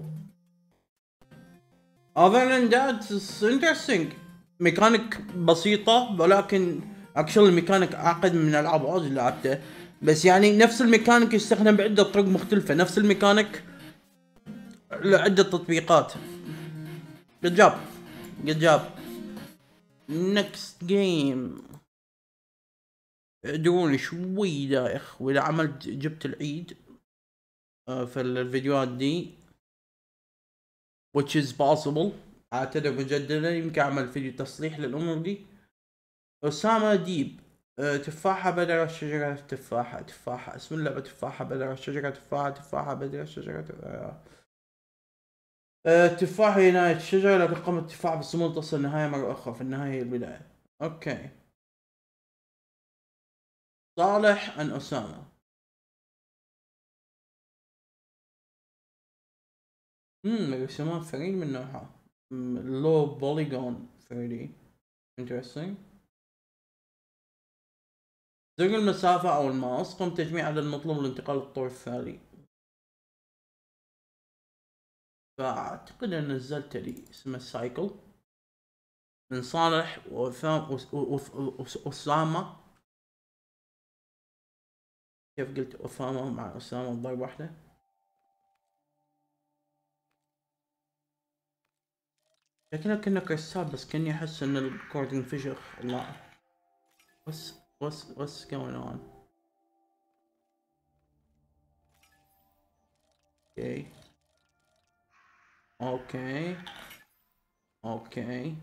Other than that it's interesting. ميكانيك بسيطة ولكن اكشن الميكانيك اعقد من العاب واجد لعبته، بس يعني نفس الميكانيك يستخدم بعدة طرق مختلفة، نفس الميكانيك لعدة تطبيقات. good job. next game. ادروني شوي دايخ، واذا عملت جبت العيد في الفيديوهات دي which is possible اعتذر مجددا، يمكن اعمل فيديو تصليح للامور دي. اسامة ديب تفاحة بدر الشجرة، تفاحة اسم اللعبة تفاحة بدر الشجرة، تفاحة بدر الشجرة تفاحة هي نهاية الشجرة، لكن قمة التفاحة بالصمود تصل النهاية مرة أخرى، في النهاية هي البداية. أوكي صالح عن أسامة. رسومات فريد من نوعها لو بوليجون 3D interesting. زر المسافة أو الماوس، قم تجميع عدد المطلوب للانتقال للطور الثاني. فأعتقد أن نزلت لي اسمه السايكل من صالح أسامة. كيف قلت أسامة مع أسامة بضربة واحدة؟ شكلها كأنه كريستال، بس كأني أحس إن الكورد انفجر. الله. what's going on? اوكي اوكي اوكي.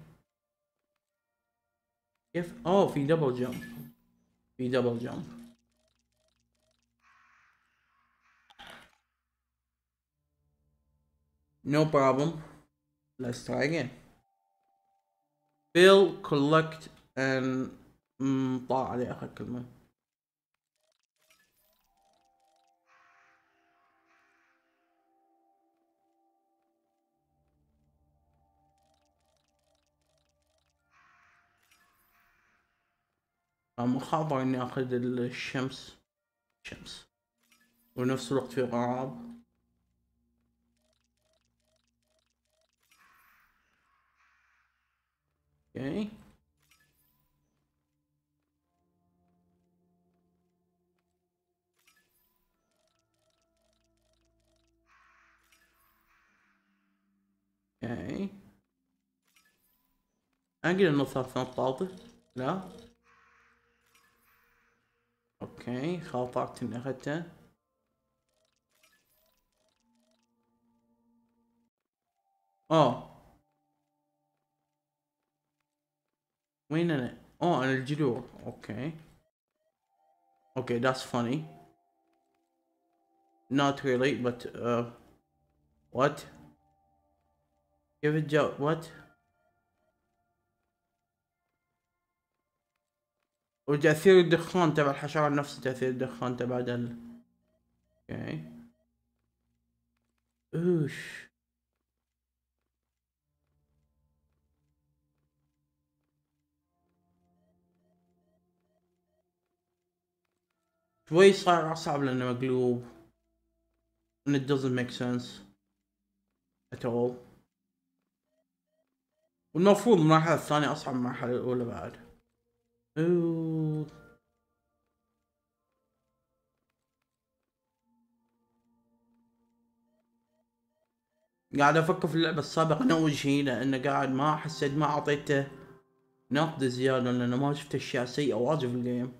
كيف؟ اوه في دبل جمب. في دبل جمب. No problem. Let's try again. Fill, collect and طاع علي آخر كلمة. مخاطر إني آخذ الشمس. شمس ونفس الوقت في غراب. اوكي. اوكي. أقل إنه ثلاث نقاط. لا. اوكي خاطرت إني أخذته. اوه وين أنا؟ اوه أنا الجذور. اوكي. اوكي that's funny. Not really but what؟ كيف تجاوب what؟ وتأثير الدخان تبع الحشرة نفس تأثير الدخان تبع دل. اوكي. اوش. شوي صار أصعب لأنه مقلوب. and it doesn't make sense at all. والمفروض المرحلة الثانية أصعب من المرحلة الأولى بعد. اوه. قاعد أفكر في اللعبة السابقة نوع شيء، لأنه قاعد ما حسيت ما أعطيته نقد زيادة، لأنه ما شفت أشياء سيئة واجد في الجيم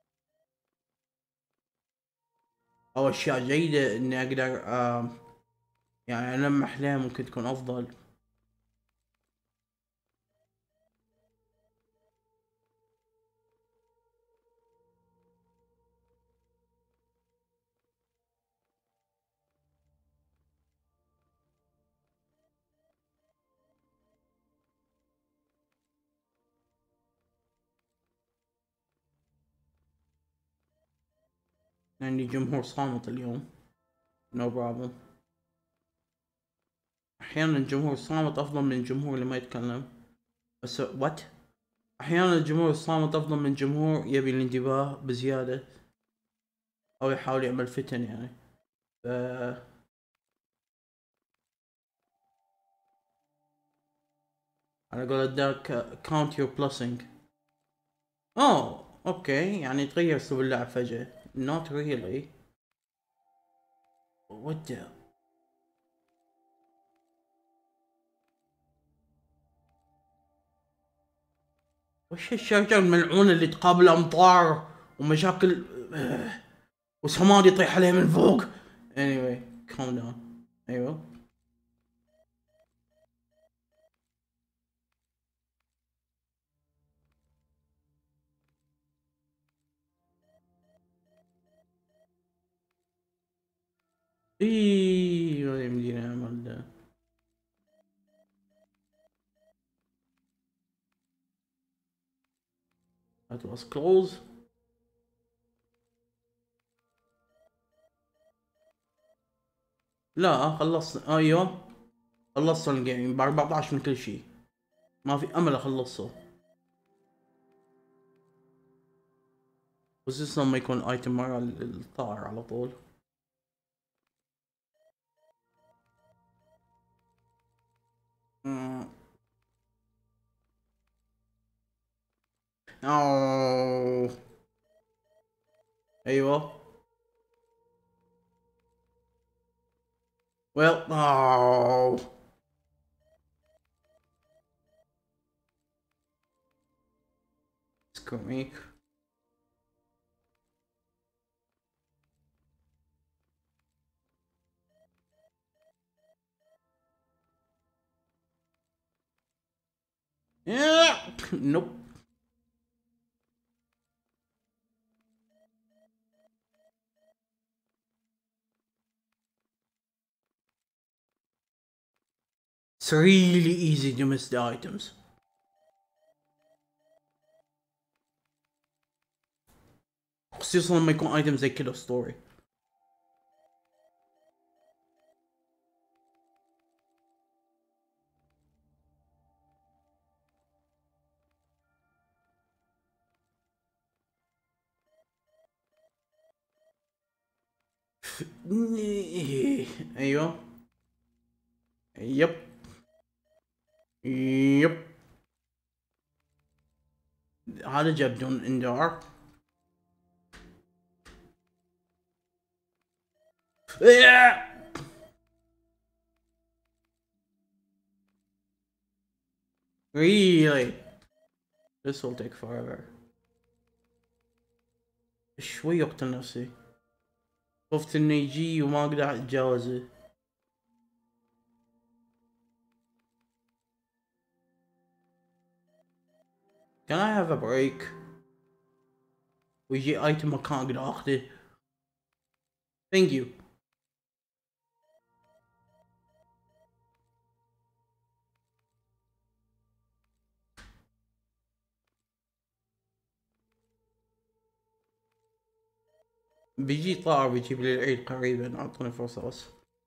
أو أشياء جيدة إني أقدر يعني ألمح لها ممكن تكون أفضل. عندي جمهور صامت اليوم. no problem. أحيانا الجمهور الصامت أفضل من الجمهور اللي ما يتكلم. بس what؟ أحيانا الجمهور الصامت أفضل من جمهور يبي الانتباه بزيادة أو يحاول يعمل فتن يعني. ف... على قول ذاك count your blessing. أوه أوكي يعني تغير أسلوب اللعب فجأة. not really. what the... وش الشجرة الملعونة اللي تقابل أمطار ومشاكل وسماد يطيح عليه من فوق. anyway calm down. أيوه. ايه ما يمدينا نعمل ده. that was close. لا خلصت ايوه. خلصت الجيم ب 14 من كل شيء. ما في امل اخلصه. خصوصا لما يكون ايتم مرة الطائر على طول. اوه ايوه. well oh Squeak. Yeah. Nope. It's really easy to miss the items. خصوصا لما يكون ايتم زي كده ستوري. ايوه. يب. يب. هذا جاب دون اندار. Really? This will take forever. شوي اقتل نفسي. خفت انه يجي وما اقدر اتجاوزه. Can I have a break? ويجي ايتم ما كان اقدر اخذه. Thank you. بيجي طائر بيجيب لي العيد قريبا، اعطوني فرصة بس.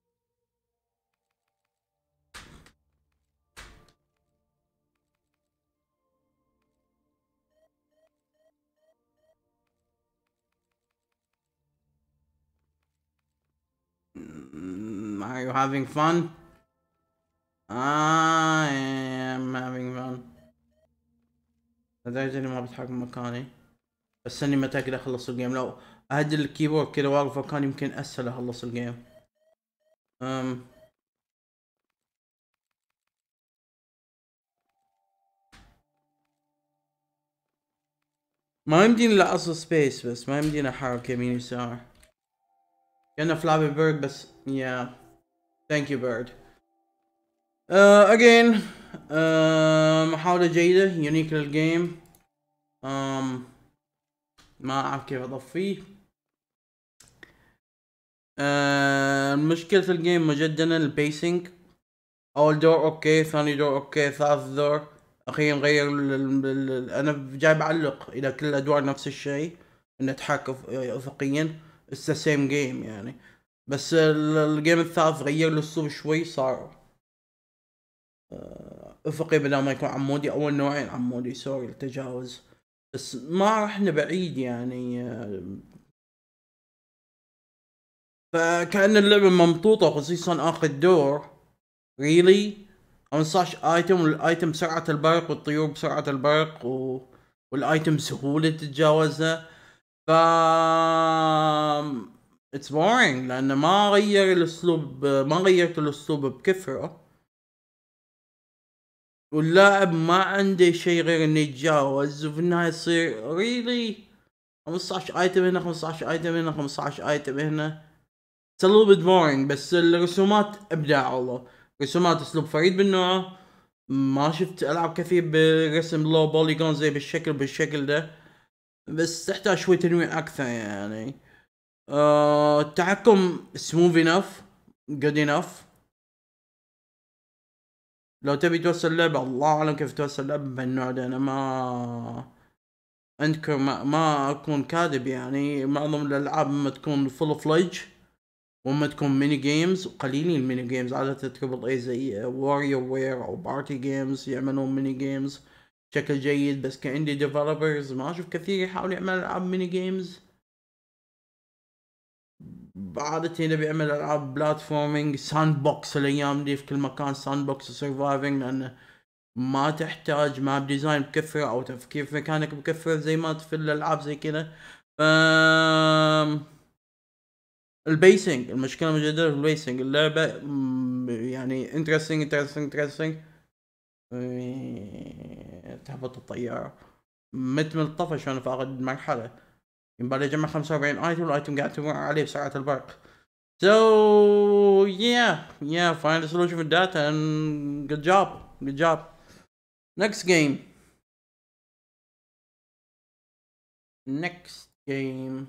Are you having fun? I am having fun. لدرجة اني ما بتحرك من مكاني. بس اني متى كده اخلص الجيم. لو اهدي الكيبورد كده واقف كان يمكن اسهل اخلص الجيم. ما يمديني لاصل سبيس، بس ما يمديني احرك يمين يسار. كأنه فلابي بيرد بس. yeah. thank you bird. again محاولة جيدة يونيك للجيم. ما اعرف كيف اضفيه. مشكلة الجيم مجددا البيسنج. اول دور اوكي، ثاني دور اوكي، ثالث دور اخيرا غير انا جاي بعلق اذا كل الادوار نفس الشيء، انه اتحرك افقيا. it's the same game يعني. بس الجيم الثالث غير الاسلوب شوي، صار افقي بدل ما يكون عمودي. اول نوعين عمودي، سوري التجاوز. بس ما رحنا بعيد يعني. فكأن اللعبة ممطوطة، خصيصا اخر دور. really 15 ايتم، والايتم سرعة البرق، والطيور بسرعة البرق، والايتم سهولة تتجاوزها. ف it's boring لان ما غير الاسلوب، ما غيرت الاسلوب بكثرة. واللاعب ما عنده شيء غير انه يتجاوز، وفي النهاية يصير really 15 ايتم هنا، 15 ايتم هنا، 15 ايتم هنا. it's a little bit boring. بس الرسومات ابداع والله. رسومات اسلوب فريد من نوعه. ما شفت العاب كثير برسم لو بوليجون زي بالشكل ده. بس تحتاج شوي تنويع اكثر يعني. التحكم smooth enough good enough. لو تبي توصل لعبة، الله اعلم كيف توصل لعبة بهالنوع ده. انا ما انكر، ما اكون كاذب يعني. معظم الالعاب اما تكون فول فلج، واما تكون ميني جيمز. قليلين الميني جيمز، عادة تربل اي زي واريو وير او بارتي جيمز يعملون ميني جيمز. بشكل جيد، بس كاندي ديفلوبرز ما اشوف كثير يحاول يعمل العاب ميني جيمز. عادة اذا بيعمل العاب بلاتفورمينج ساند بوكس الايام دي في كل مكان، ساند بوكس سرفايفنج، لانه ما تحتاج ماب ديزاين بكثرة او تفكير في ميكانيك بكثرة زي ما في الالعاب زي كذا. البيسنج، المشكلة مجددا في البيسنج. اللعبة يعني انترستنج تهبط الطيارة مت من الطفش وانا فاقد مرحلة، ينبالي اجمع 45 ايتم والايتم قاعد تمر عليه بسرعة البرق. So yeah, find a solution for that and good job. Next game.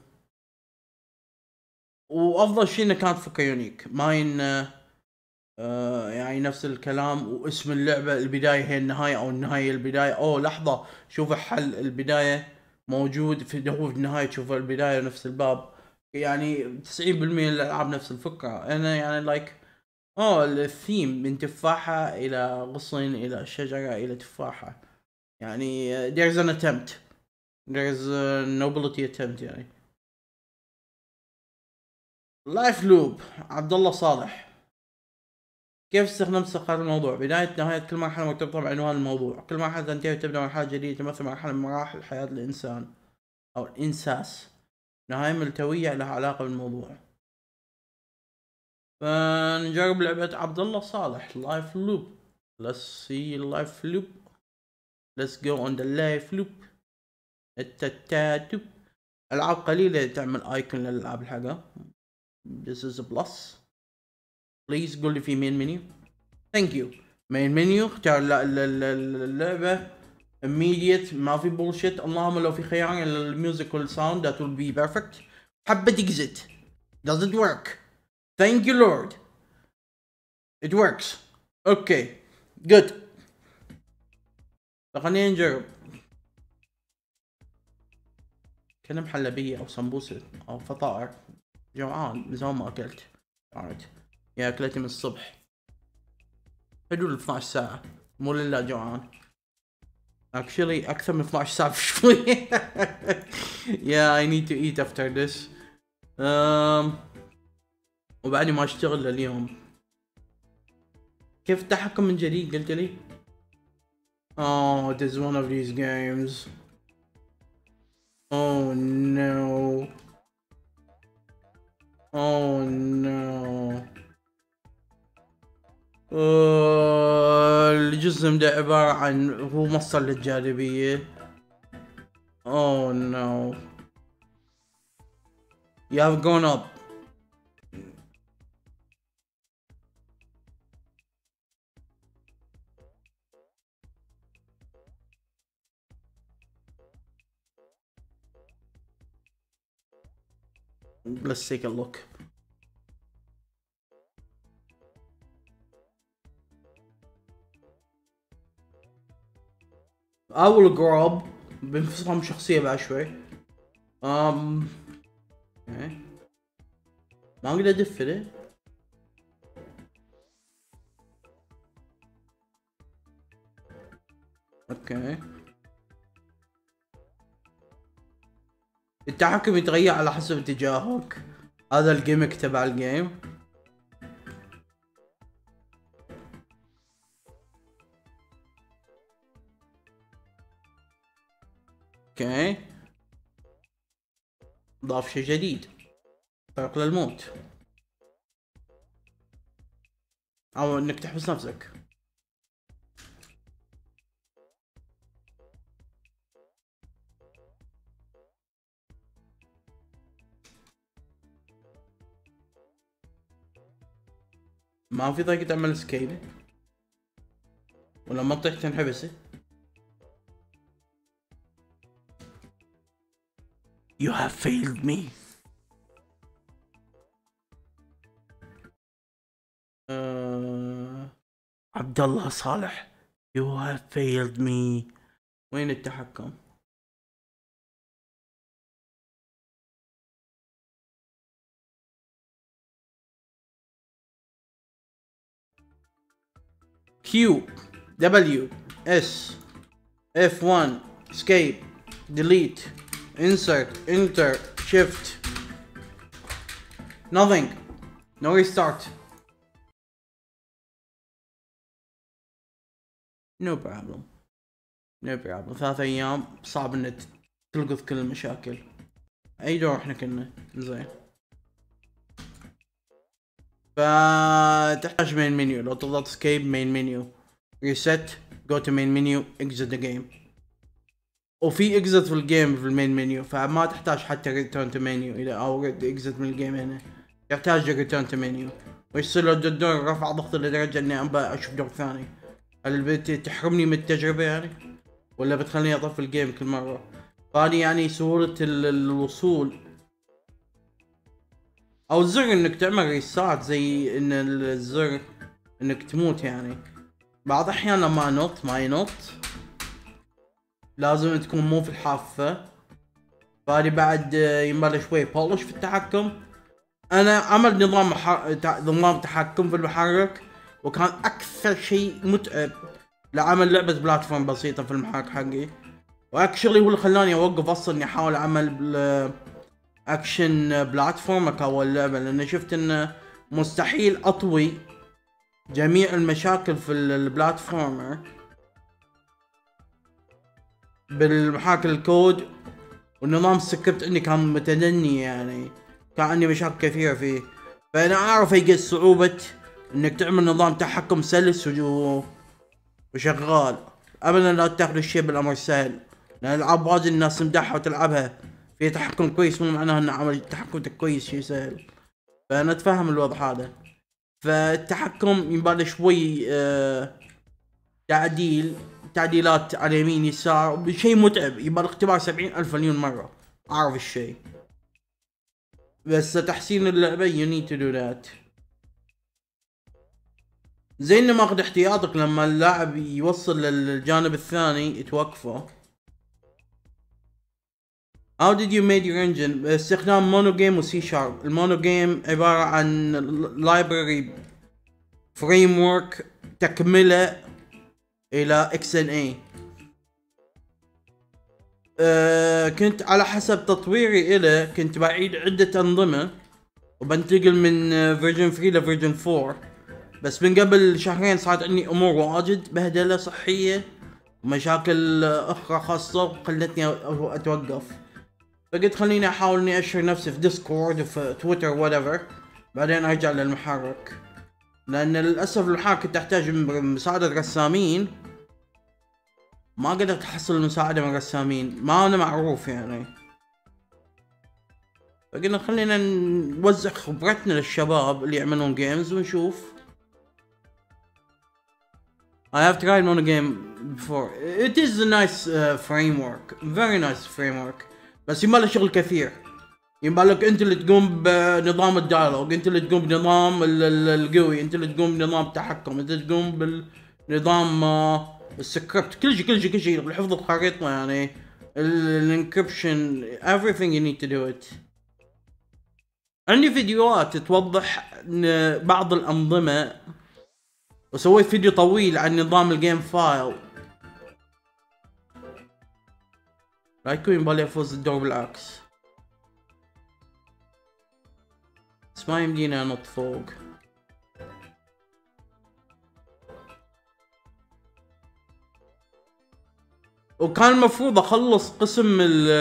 وافضل شيء انه كانت فكرة يونيك، ما ان يعني نفس الكلام واسم اللعبة البداية هي النهاية او النهاية البداية. اوه لحظة، شوف حل البداية موجود في هو في النهاية، تشوف البداية نفس الباب. يعني 90% من الالعاب نفس الفكرة. انا يعني لايك الثيم من تفاحة الى غصن الى شجرة الى تفاحة. يعني there's an attempt, there's a nobility attempt. يعني لايف لوب عبد الله صالح. كيف استخدمت استقرار الموضوع؟ بداية نهاية كل مرحلة مرتبطة بعنوان الموضوع، كل مرحلة تنتهي وتبدأ مرحلة جديدة تمثل مرحلة من مراحل حياة الإنسان أو الإنساس. نهاية ملتوية لها علاقة بالموضوع. فنجرب لعبة عبد الله صالح لايف لوب. Let's see life loop. Let's go on the life loop. التاتاتوب. ألعاب قليلة تعمل ايكون للألعاب الحقة. This is a plus. Please قول لي في مين منيو. Thank you. مين منيو اختار اللعبة immediate، ما في bullshit. اللهم لو في خيار للميوزيكال ساوند that will be perfect. حبة exit. Does it work? Thank you Lord. It works. Okay. Good. خلينا نجرب. كنا محلبية او سمبوسة او فطائر. جوعان من زمان ما اكلت. يا اكلتي من الصبح. حلو 12 ساعة مو لله جوعان. actually اكثر من 12 ساعة بشوي. yeah I need to eat after this. وبعدني ما اشتغل لليوم. كيف التحكم من جديد قلت لي؟ oh it is one of these games. oh no. oh no. الجسم ده عبارة عن هو مصدر للجاذبية. oh no. you have gone up. let's take a look. I will grow up. بنفصلهم شخصية بعد شوي. ما اقدر ادفله. اوكي. التحكم يتغير على حسب اتجاهك، هذا الجيمك تبع الجيم. اوكي. ضاف شيء جديد، طريق للموت او انك تحبس نفسك. ما في طريقة تعمل سكيب ولما تطيح تنحبس. You have failed me. عبد الله صالح. You have failed me. وين التحكم؟ Q W S F1 escape delete insert enter shift nothing no restart no problem 3 ايام صعب ان تلقط كل المشاكل. اي دور احنا كنا زين. فتحتاج مين منيو، لو تضغط اسكيب مين منيو ريست جو تو مين منيو اكزت ذا جيم، وفي اكزت في الجيم في المين منيو، فما تحتاج حتى ريتيرن تو منيو اذا او اكزت من الجيم هنا، يحتاج ريتيرن تو منيو. ويصير لو الدور رفع ضغط لدرجة اني ابى اشوف دور ثاني. هل بتحرمني من التجربة يعني؟ ولا بتخليني اطفي الجيم كل مرة؟ فاني يعني سهولة الوصول او الزر انك تعمل ريسات زي ان الزر انك تموت يعني. بعض الاحيان لما ما ينط لازم تكون مو في الحافة، فهذه بعد ينبغي شوي بولش في التحكم. انا عمل نظام تحكم في المحرك، وكان اكثر شيء متعب لعمل لعبة بلاتفورم بسيطة في المحرك حقي، واكشلي هو اللي خلاني اوقف اصلا اني احاول اعمل اكشن بلاتفورم كاول لعبة، لان شفت انه مستحيل اطوي جميع المشاكل في البلاتفورمر بالمحاكي الكود، والنظام السكريبت عندي كان متدني يعني، كان عندي مشاكل كثيرة فيه. فانا اعرف ايجاد صعوبة انك تعمل نظام تحكم سلس وشغال. ابدا لا تاخذ الشيء بالامر سهل، لان الالعاب واجد الناس تمدحها وتلعبها في تحكم كويس، مو معناها ان عمل تحكمك كويس شيء سهل. فانا اتفهم الوضع هذا. فالتحكم ينبغي شوي تعديلات على يمين يسار، شيء متعب يبغى اختبار 70,000 مليون مرة اعرف الشيء، بس تحسين اللعبة you need to do that. زي انه ماخذ احتياطك لما اللاعب يوصل للجانب الثاني توقفه. How did you made your engine؟ باستخدام مونو جيم وسي شارب. المونو جيم عبارة عن library framework تكملة الى XNA. كنت على حسب تطويري إله كنت بعيد عدة أنظمة وبنتقل من فيرجن 3 لفيرجن 4، بس من قبل شهرين صارت عندي أمور واجد بهدلة صحية ومشاكل أخرى خاصة وخلتني أتوقف. فقلت خليني أحاول إني أشهر نفسي في ديسكورد وفي تويتر whatever، بعدين أرجع للمحرك، لأن للأسف المحرك كنت أحتاج مساعدة رسامين، ما قدرت احصل مساعدة من رسامين، ما انا معروف يعني. فقلنا خلينا نوزع خبرتنا للشباب اللي يعملون جيمز ونشوف. I have tried mono game before. It is a nice framework, very nice framework. بس يبغى شغل كثير. يبغى لك انت اللي تقوم بنظام الديالوج، انت اللي تقوم بنظام القوي، انت اللي تقوم بنظام التحكم، انت تقوم بالنظام السكريبت، كل شيء حفظ الخريطة يعني، الانكربشن everything you need to do it. عندي فيديوهات توضح بعض الأنظمة، وسويت فيديو طويل عن نظام الجيم فايل. رايكم يبالي افوز الدور بالعكس، بس ما يمدينا انط فوق. وكان المفروض اخلص قسم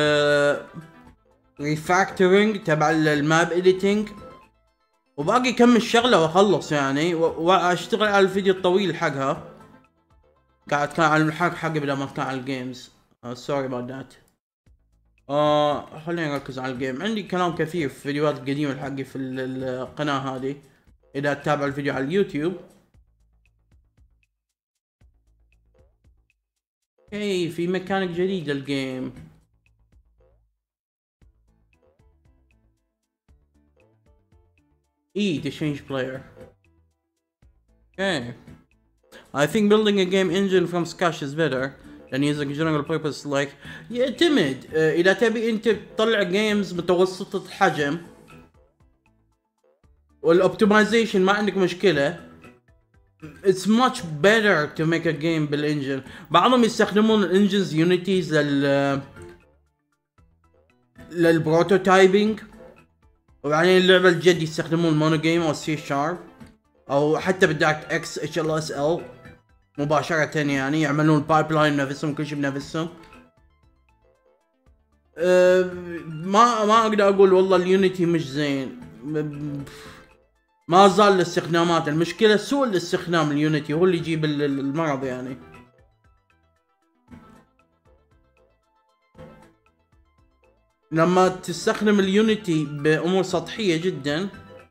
الريفاكتورينج تبع الماب اديتنج، وباقي كم الشغله واخلص يعني، واشتغل على الفيديو الطويل حقها. كان على المحرك حقي بدل ما كان على الجيمز. سوري اباوت ذات. خلينا نركز على الجيم. عندي كلام كثير في الفيديوهات القديمه حقي في القناه هذه اذا تتابع الفيديو على اليوتيوب. اوكي في ميكانيك جديد للجيم. E to change player. Okay. I think building a game engine from scratch is better than using general purpose like يعتمد اذا تبي انت تطلع جيمز متوسطة الحجم والاوبتمايزيشن ما عندك مشكلة، it's much better to make a game بالانجن. بعضهم يستخدمون الانجنز يونيتيز للبروتوتايبنج، وبعدين اللعبة الجد يستخدمون مونو جيم او سي شارب او حتى بالدايركت اكس اتش ال اس ال مباشرة، يعني يعملون بايب لاين بنفسهم، كل شيء بنفسهم. ما اقدر اقول والله اليونيتي مش زين، ما زال الاستخدامات، المشكلة سوء الاستخدام اليونيتي هو اللي يجيب المرض يعني. لما تستخدم اليونيتي بامور سطحية جدا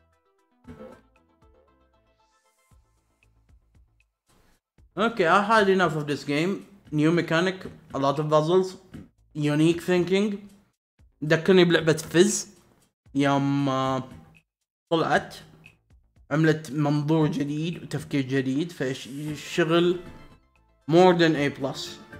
Okay, I had enough of this game. New mechanic, a lot of puzzles, unique thinking. ذكرني بلعبة فيز يوم طلعت، عملت منظور جديد وتفكير جديد، فالشغل more than A+.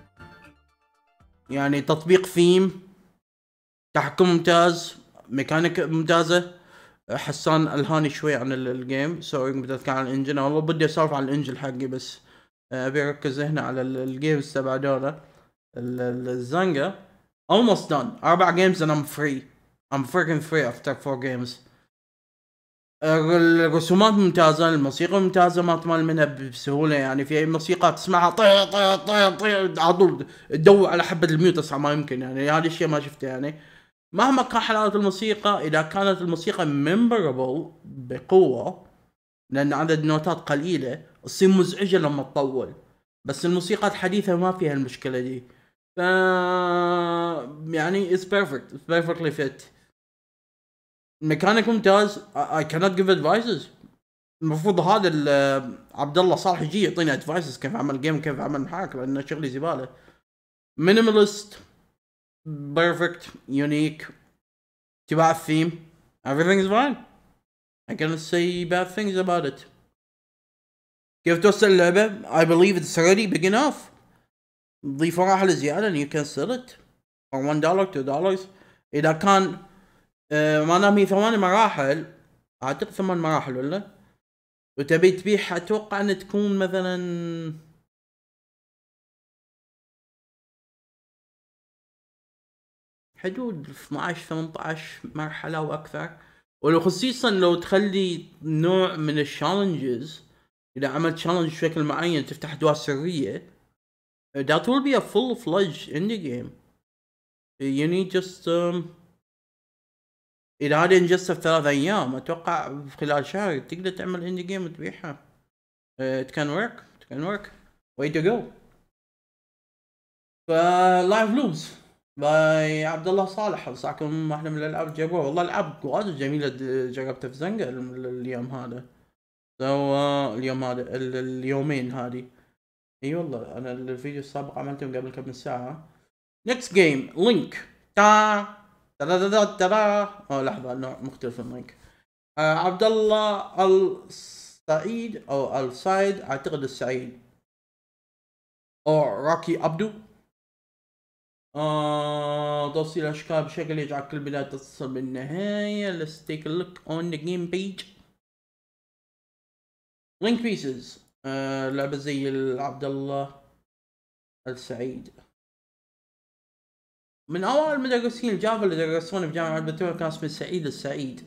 يعني تطبيق ثيم، تحكم ممتاز، ميكانيك ممتازة. حسان الهاني شوي عن الجيم، سوري بدي عن الانجن. والله بدي اسولف عن الانجن حقي، بس ابي اركز هنا على الجيمز تبع دوله الزنقة. almost done 4 games and I'm freaking free after 4 games. الرسومات ممتازة، الموسيقى ممتازة، ما تمل منها بسهولة. يعني في موسيقى تسمعها طير طير طير طير على طول تدور على حبة الميوت اسرع ما يمكن. يعني هذا الشيء ما شفته. يعني مهما كان حلاوة الموسيقى، إذا كانت الموسيقى memorable بقوة، لأن عدد نوتات قليلة تصير مزعجة لما تطول. بس الموسيقى الحديثة ما فيها المشكلة دي. ف يعني it's perfectly fit. ميكانيك ممتاز. I cannot give advices. المفروض هذا عبد الله صالح يجي يعطيني advices كيف اعمل جيم، كيف اعمل محاك، لان شغلي زبالة. minimalist, perfect, unique, تبع الثيم. everything is fine. I cannot say bad things about it. كيف توصل اللعبة؟ I believe it's already big enough. ضيف مراحل زيادة and you can sell it for $1 $2. إذا كان ما دام هي 8 مراحل، أعتقد 8 مراحل ولا؟ وتبي تبيعها، أتوقع أن تكون مثلا حدود 12-18 مرحلة وأكثر. ولو خصيصا لو تخلي نوع من الشالنجز، إذا عملت شالنج بشكل معين تفتح أدوار سرية، that will be a full-fledged indie game. You need just إذا هذا انجزت في 3 أيام، أتوقع خلال شهر تقدر تعمل اندي جيم وتبيعها. It can work. Way to go. Live Loops باي عبد الله صالح، انصحكم واحدة من الالعاب تجربوها. والله العاب وايد جميلة جربتها في زنقة اليوم هذا. اليوم هذا اليومين هذه. اي والله انا الفيديو السابق عملته قبل كم ساعة. Next game Link. لحظة، النوع مختلف من لينك. عبد الله السعيد او السعيد، اعتقد السعيد، او راكي عبدو. توصيل الاشكال بشكل يجعل كل بداية تتصل بالنهاية. Let's take a look on the game page. Link Pieces. لعبة زي عبد الله السعيد، من اوائل المدرسين الجافا اللي درسوني في جامعة البترول، كان اسمه سعيد السعيد.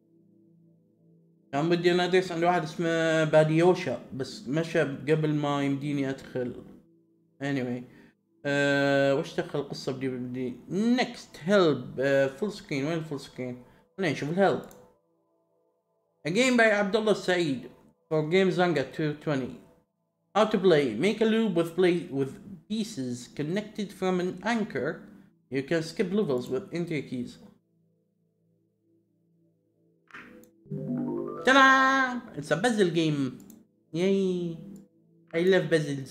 كان بدي انا ادرس عند واحد اسمه باديوشا، بس مشى قبل ما يمديني ادخل. anyway وش دخل القصة بدي next help. فول سكرين. وين الفول سكرين؟ خلينا نشوف الهيلب. a game by عبد الله السعيد for game Zanga 220. how to play: make a loop with pieces connected from an anchor. You can skip levels with entry keys. Ta-da! It's a puzzle game. Yay! I love puzzles.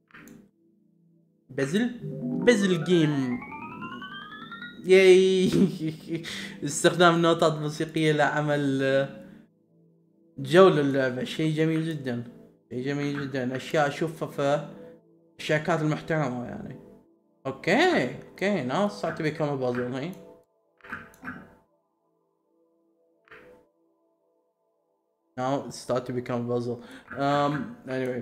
puzzle game. ياي. استخدام نوتات موسيقية لعمل جو للعبة، شيء جميل جدا. اشياء اشوفها في الشركات المحترمة يعني. اوكي now start to become a puzzle. هي. Now it start to become puzzle. Anyway.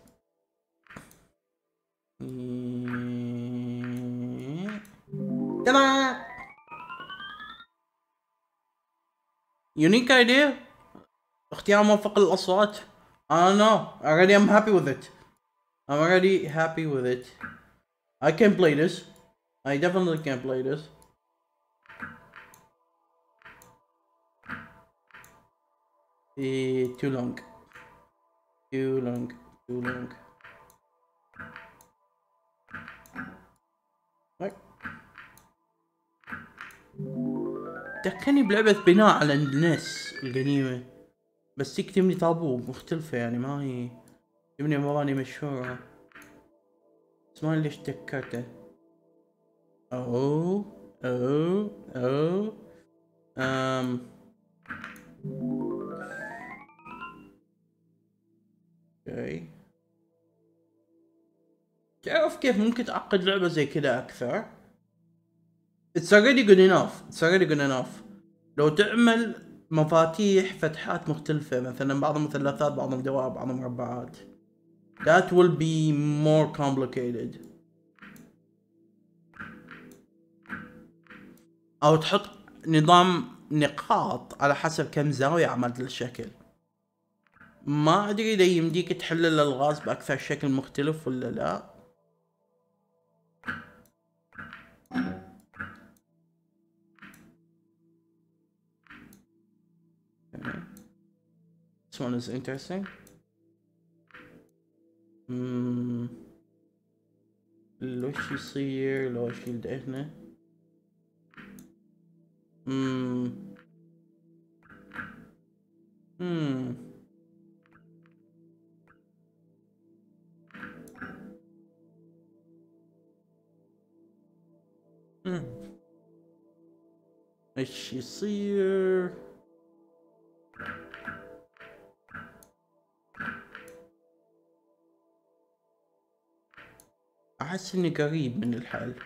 Ta-da! Unique idea. اختيار موفق للأصوات. I don't know. Already I'm happy with it. I'm already happy with it. I can play this. I definitely can play this. Too long. Too long. Too long. Right. ذكرني بلعبة بناء على الناس القديمة، بس تكتبني طابو مختلفة يعني، ما هي تبني مباني مشهورة، بس ما ليش تذكرته. اوه اوه اوه اوكي. تعرف كيف ممكن تعقد لعبة زي كذا أكثر؟ It's already good enough. It's already good enough. لو تعمل مفاتيح فتحات مختلفة، مثلا بعضهم مثلثات، بعضهم دوائر، بعضهم مربعات. That will be more complicated. أو تحط نظام نقاط على حسب كم زاوية عملت الشكل. ما أدري إذا يمديك تحل الألغاز بأكثر شكل مختلف ولا لا. This one is interesting. لوش يصير لو أشيل ده هنا. ايش يصير؟ احس اني قريب من الحل.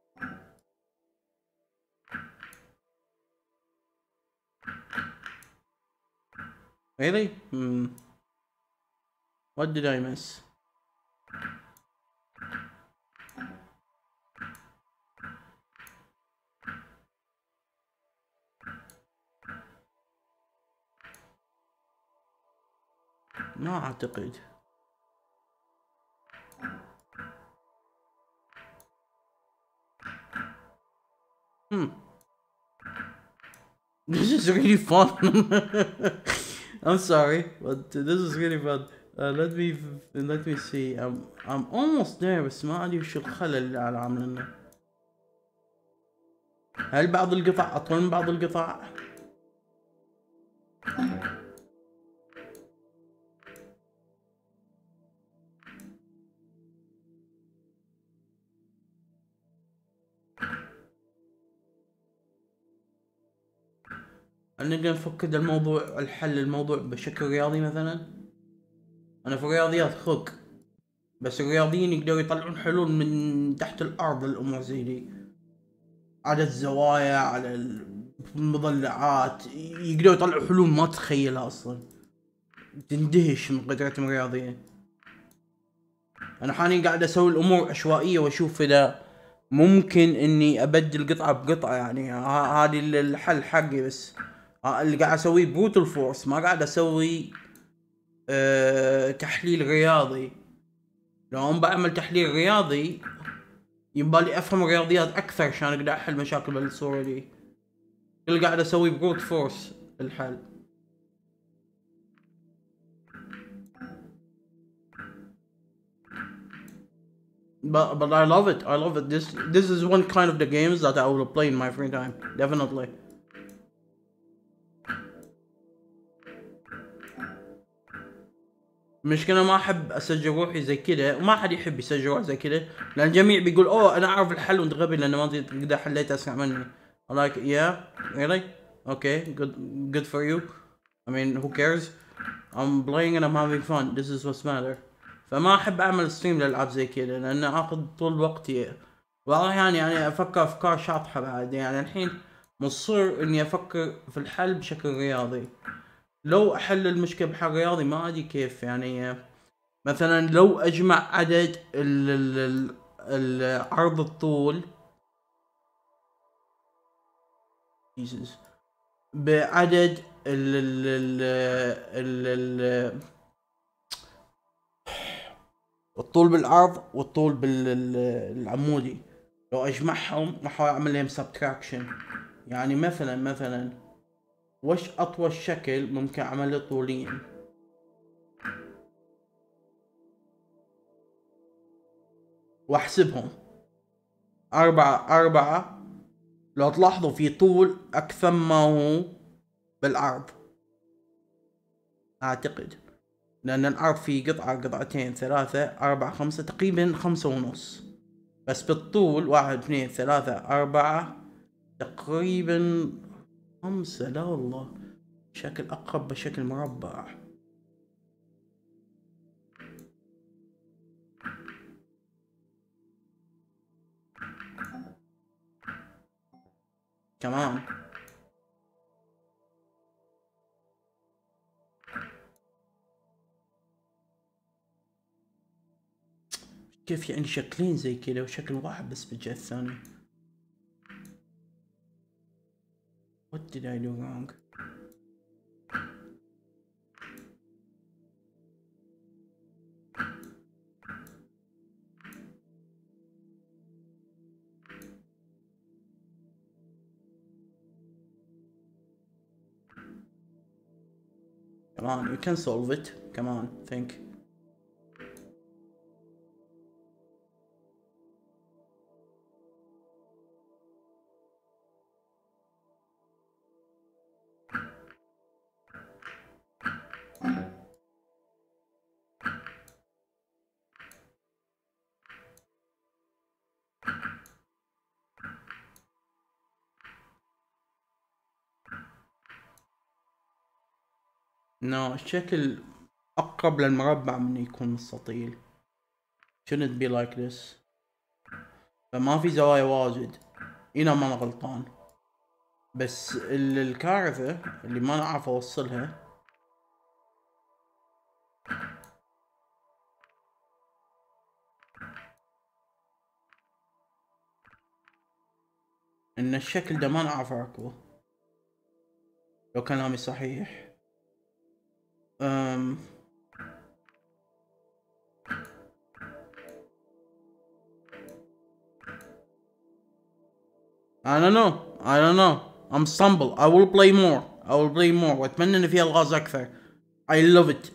Really? What did I miss? ما اعتقد. This is really fun. I'm sorry, but this is really fun. Let me see. I'm almost there, بس ما ادري وش الخلل اللي على عاملينه. هل بعض القطع اطول من بعض القطع؟ هل نقدر نفكر الموضوع، الحل الموضوع بشكل رياضي مثلا؟ انا في الرياضيات خق، بس الرياضيين يقدروا يطلعون حلول من تحت الارض الامور زي دي، على الزوايا، على المضلعات، يقدروا يطلعوا حلول ما تتخيلها اصلا، تندهش من قدرتهم الرياضية. انا حاليا قاعد اسوي الامور عشوائية واشوف اذا ممكن اني ابدل قطعة بقطعة، يعني هذه الحل حقي، بس اللي قاعد اسويه بروتال فورس، ما قاعد اسوي تحليل رياضي. لو انا بعمل تحليل رياضي يبالي افهم الرياضيات اكثر عشان اقدر احل مشاكل بالصورة دي. اللي قاعد اسويه بروت فورس الحل. But I love it. I love it. This is one kind of the games that I will play in my free time. Definitely. المشكلة ما احب اسجل روحي زي كذا، وما حد يحب يسجل روحه زي كذا، لان الجميع بيقول اوه انا اعرف الحل وانت غبي لان ما تقدر حليت اسرع مني. I'm like yeah really okay good for you. I mean who cares? I'm playing and I'm having fun. This is what's matter. فما احب اعمل ستريم لالعاب زي كذا لان اخذ طول وقتي، والله يعني افكر افكار شاطحة بعد، يعني الحين مصر اني افكر في الحل بشكل رياضي، لو احل المشكلة بحل رياضي ما ادري كيف يعني. مثلا لو اجمع عدد عرض الطول بعدد الطول بالعرض والطول بالعمودي، لو اجمعهم واحاول اعمل لهم سبتراكشن. يعني مثلا وش اطول شكل ممكن اعمله طوليا؟ واحسبهم. أربعة لو تلاحظوا في طول أكثر ما هو بالعرض أعتقد، لأن العرض فيه قطعة قطعتين ثلاثة أربعة خمسة، تقريبا 5.5. بس بالطول 1 2 3 4 تقريبا 5. لا والله شكل أقرب بشكل مربع. كمان كيف يعني شكلين زي كذا وشكل واحد بس بالجهة الثانية؟ What did I do wrong? Come on, you can solve it. Come on, think. No, الشكل أقرب للمربع من يكون مستطيل. Shouldn't be like this. فما في زوايا واجد. هنا ما أنا غلطان. بس الكارثة اللي ما نعرف أوصلها إن الشكل ده ما نعرف أركبه. لو كلامي صحيح. I don't know. I'm stumble. I will play more. وأتمنى إن فيها ألغاز أكثر. I love it.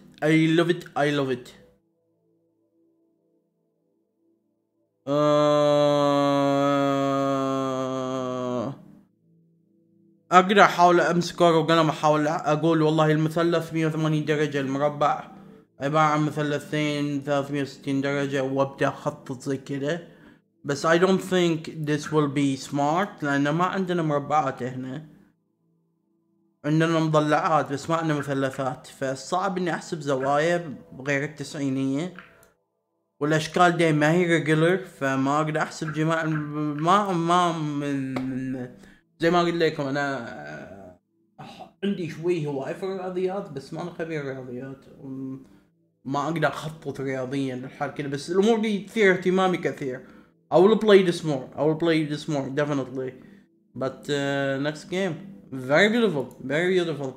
اقدر احاول امسك ورقة وقلم، احاول اقول والله المثلث 180 درجة، المربع عبارة عن مثلثين 360 درجة، وابدأ اخطط زي كذا. بس I don't think this will be smart لان ما عندنا مربعات هنا، عندنا مضلعات بس ما عندنا مثلثات، فصعب اني احسب زوايا بغير التسعينية، والاشكال دي ما هي ريجولر، فما اقدر احسب جماع ما من زي ما قلت لكم انا عندي شوي هواية في الرياضيات بس ما انا خبير رياضيات، ما اقدر اخطط رياضيا للحال كذا، بس الامور دي تثير اهتمامي كثير. I will play this more definitely. But next game very beautiful.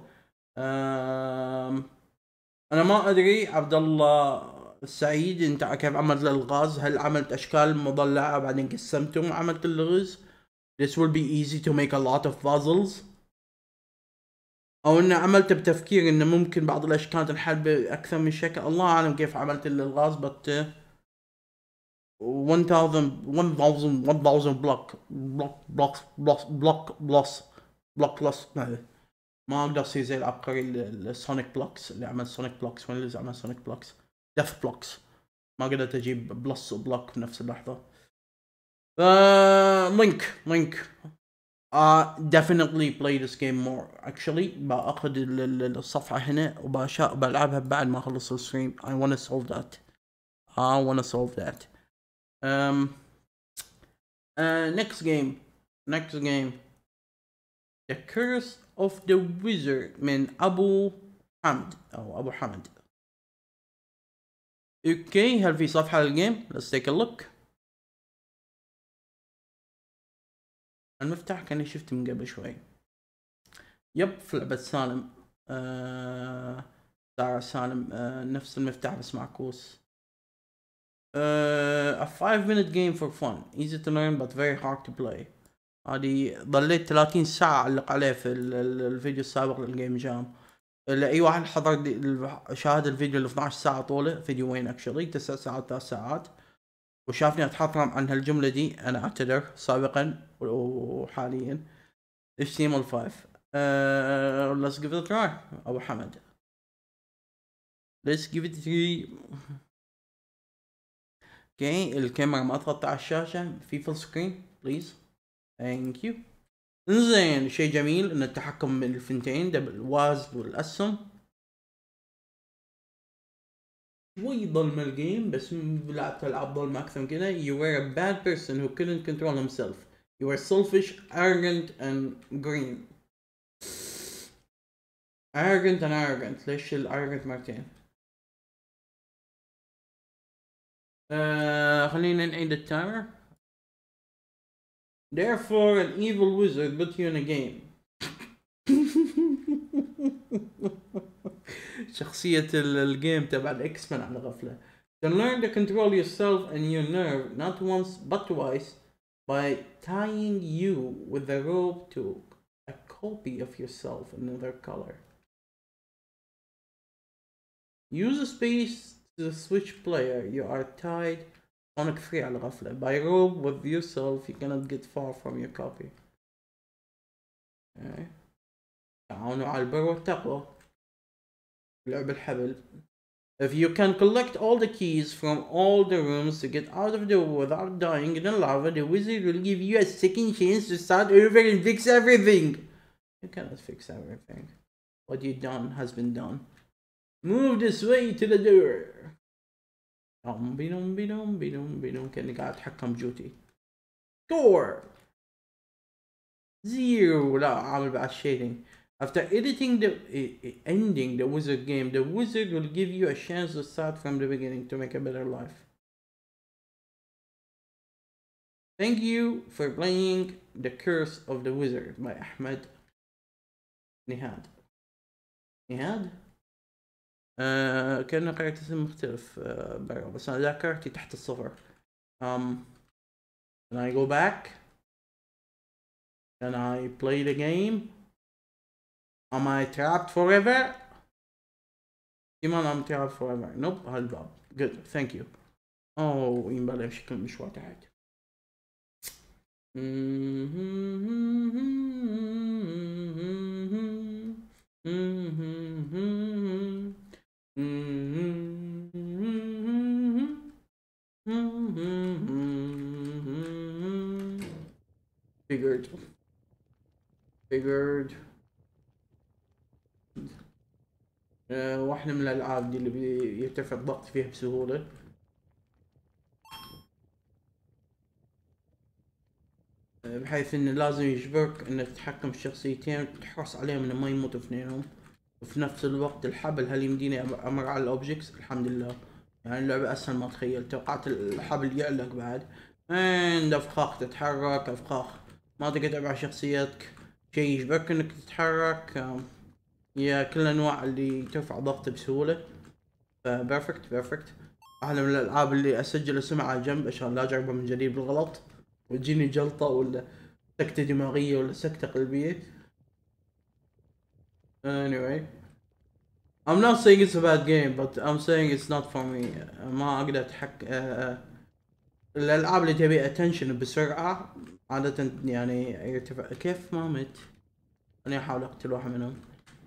انا ما ادري عبد الله السعيد انت كيف عملت الالغاز، هل عملت اشكال مضلعة بعدين قسمتهم وعملت اللغز؟ This will be easy to make a lot of puzzles. او انه عملت بتفكير انه ممكن بعض الاشكال تنحل باكثر من شكل، الله اعلم كيف عملت الالغاز. but 1000 بلوك بلس ما اقدر اصير زي العبقري السونيك بلوكس اللي عمل سونيك بلوكس. وين اللي عمل سونيك بلوكس؟ ديث بلوكس. ما قدرت اجيب بلس وبلوك في نفس اللحظة. لينك definitely play this game more actually. باخذ الصفحة هنا وبلعبها بعد ما اخلص الستريم. I wanna solve that. Next game The Curse of the Wizard من ابو حمد او ابو حمد. اوكي، هل في صفحة للجيم؟ let's take a look. المفتاح كاني شفت من قبل شوي. يب، في لعبة سالم. دار سالم، نفس المفتاح بس معكوس. A 5-minute game for fun, easy to learn but very hard to play. هذه ضليت 30 ساعة أعلق عليه في الفيديو السابق للجيم جام. لأي واحد حضر شاهد الفيديو ال 12 ساعة طوله، فيديوين اكشلي 9 ساعات 3 ساعات، وشافني اتحطم عن هالجملة دي، أنا أعتذر سابقا وحاليا. HTML5. let's give it a try أبو حمد. let's give it a try. اوكي، الكاميرا ما تغطي على الشاشة، في فول سكرين بليز. ثانك يو. انزين، شيء جميل ان التحكم بالفنتين ده بالواز والاسهم. شوي ظلم الجيم، بس لعبت العاب ظلمة اكثر من كذا. You were a bad person who couldn't control himself. You were selfish, arrogant and green. arrogant and arrogant. ليش الارrogant مرتين؟ خلينا نعيد التايمر. Therefore an evil wizard put you in a game. شخصية الجيم تبع الاكس مان على غفلة. Then learn to control yourself and your nerve not once but twice by tying you with a rope to a copy of yourself in another color. Use a space to switch player. You are tied هونك فري على غفلة. By rope with yourself you cannot get far from your copy. Okay. تعاونوا على البر والتقوى. لعب الحبل. If you can collect all the keys from all the rooms to get out of the war without dying in the lava, the wizard will give you a second chance to start over and fix everything. You cannot fix everything. What you've done has been done. Move this way to the door. كأني قاعد أتحكم جوتي. Door. 0. لا، عامل بعد shading. After ending the wizard game, the wizard will give you a chance to start from the beginning to make a better life. Thank you for playing The Curse of the Wizard by أحمد نهاد. نهاد؟ كأنه قرأت اسم مختلف برا، بس أنا ذاكرتي تحت الصفر. Can I go back? Can I play the game? Am I trapped forever? إيمان I'm trapped forever. Nope, هالباب. Good, thank you. Oh, ينبغي بشكل مشوار تحت. Figured. واحدة من الألعاب دي اللي بيرتفع الضغط فيها بسهولة. بحيث إنه لازم يجبرك إنك تتحكم بالشخصيتين وتحرص عليهم إنه ما يموتوا اثنينهم. وفي نفس الوقت الحبل هل يمديني أمر على الأوبجكتس؟ الحمد لله. يعني اللعبة أسهل ما أتخيل. توقعت الحبل يعلق بعد. عند أفخاخ تتحرك، أفخاخ ما تقدر تتابع شخصيتك، شيء يجبرك إنك تتحرك. يا كل الأنواع اللي ترفع ضغط بسهولة. بيرفكت. واحدة من الألعاب اللي أسجل اسمها على جنب عشان لا أجربها من جديد بالغلط وتجيني جلطة ولا سكتة دماغية ولا سكتة قلبية. Anyway, I'm not saying it's a bad game, but I'm saying it's not for me. ما أقدر الألعاب اللي تبي attention بسرعة عادة يعني يرتفع. كيف ما مت؟ أنا أحاول أقتل واحد منهم.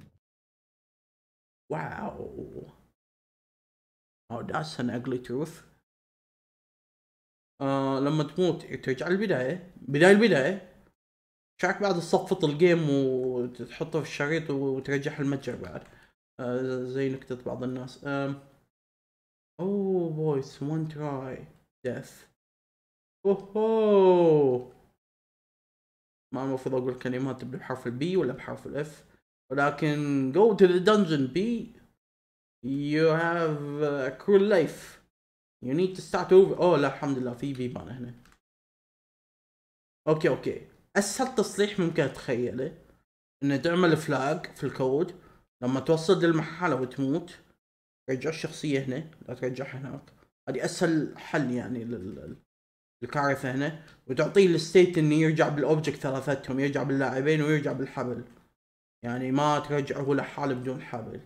واو. Oh, that's an ugly truth. لما تموت ترجع البداية. البداية شارك بعد تصفط الجيم وتحطه في الشريط وترجع المتجر بعد. زي نكتة بعض الناس. Oh boys, one try death. اوه ما المفروض اقول كلمات تبدأ بحرف البي ولا بحرف الاف؟ ولكن go to the dungeon B you have a cruel life you need to start over. اوه لا الحمد لله في بيبان هنا. اوكي اسهل تصليح ممكن اتخيله انه تعمل فلاج في الكود لما توصل للمرحلة وتموت رجع الشخصية هنا، لا ترجعها هناك. هذه اسهل حل يعني للكارثة هنا، وتعطيه الستيت انه يرجع بالاوبجكت ثلاثتهم، يرجع باللاعبين ويرجع بالحبل، يعني ما ترجعه لحاله بدون حبل.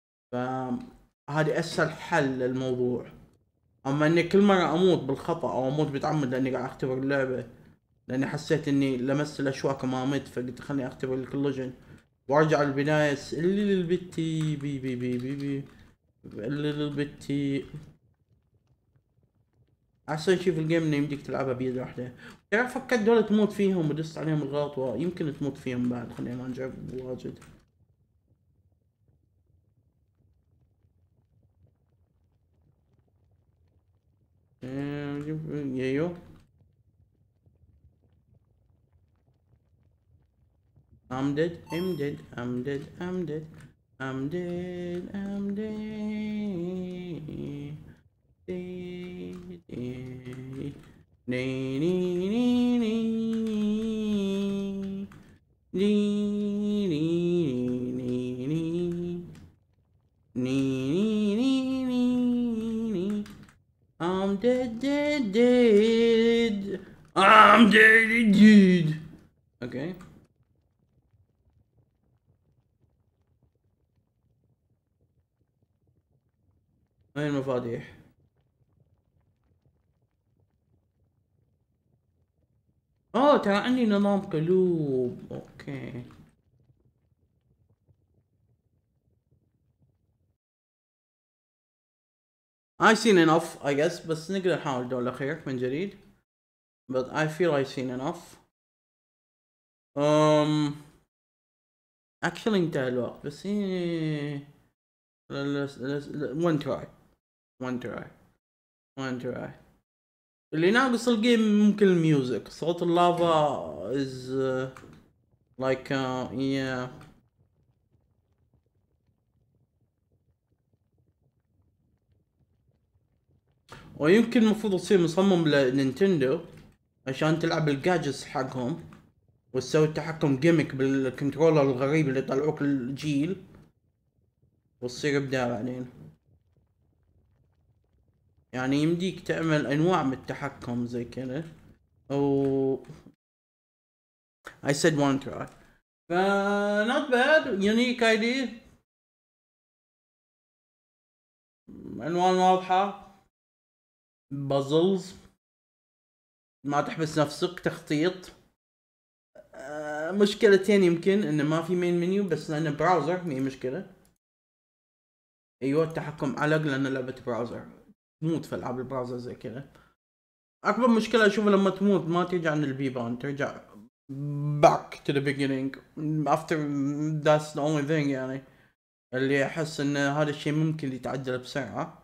فهذه اسهل حل للموضوع. اما اني كل مرة اموت بالخطأ او اموت بتعمد لاني قاعد اختبر اللعبة، لاني حسيت اني لمست الاشواك ما مت، فقلت خليني اختبر الكولوجن وارجع للبداية البتي بي بي بي بي بي البتي. احسن شي في الجيم انه يمديك تلعبها بيد واحدة. ترى فكرت دولة تموت فيهم ودست عليهم الغلط ويمكن تموت فيهم بعد. خلينا ما نجرب واجد. يايو I'm dead, I'm dead, I'm dead, I'm dead, I'm dead, I'm dead. I'm dead, dead, dead. I'm dead, dead. اوكي. وين المفاتيح؟ اوه ترى عندي نظام قلوب. اوكي. I seen enough I guess، بس نقدر نحاول دور الأخير من جديد. But I feel I seen enough. actually انتهى الوقت بس one try one try one try. اللي ناقص الجيم ممكن الميوزك، صوت اللافا is like yeah. ويمكن المفروض يصير مصمم لنينتندو عشان تلعب الجاجز حقهم وتسوي التحكم جيمك بالكنترولر الغريب اللي يطلعوك الجيل وتصير ابداع بعدين. يعني يمديك تعمل انواع من التحكم زي كذا. او I said one try. not bad, unique idea. عنوان واضحة، بازلز، ما تحبس نفسك، تخطيط. مشكلتين يمكن انه ما في مين منيو، بس لانه براوزر هي مشكلة. ايوه التحكم علق لانه لعبة براوزر، تموت في العاب البراوزر زي كذا. اكبر مشكلة اشوفها لما تموت ما ترجع من البيبان، ترجع back to the beginning after. that's the only thing يعني اللي احس ان هذا الشيء ممكن يتعدل بسرعة.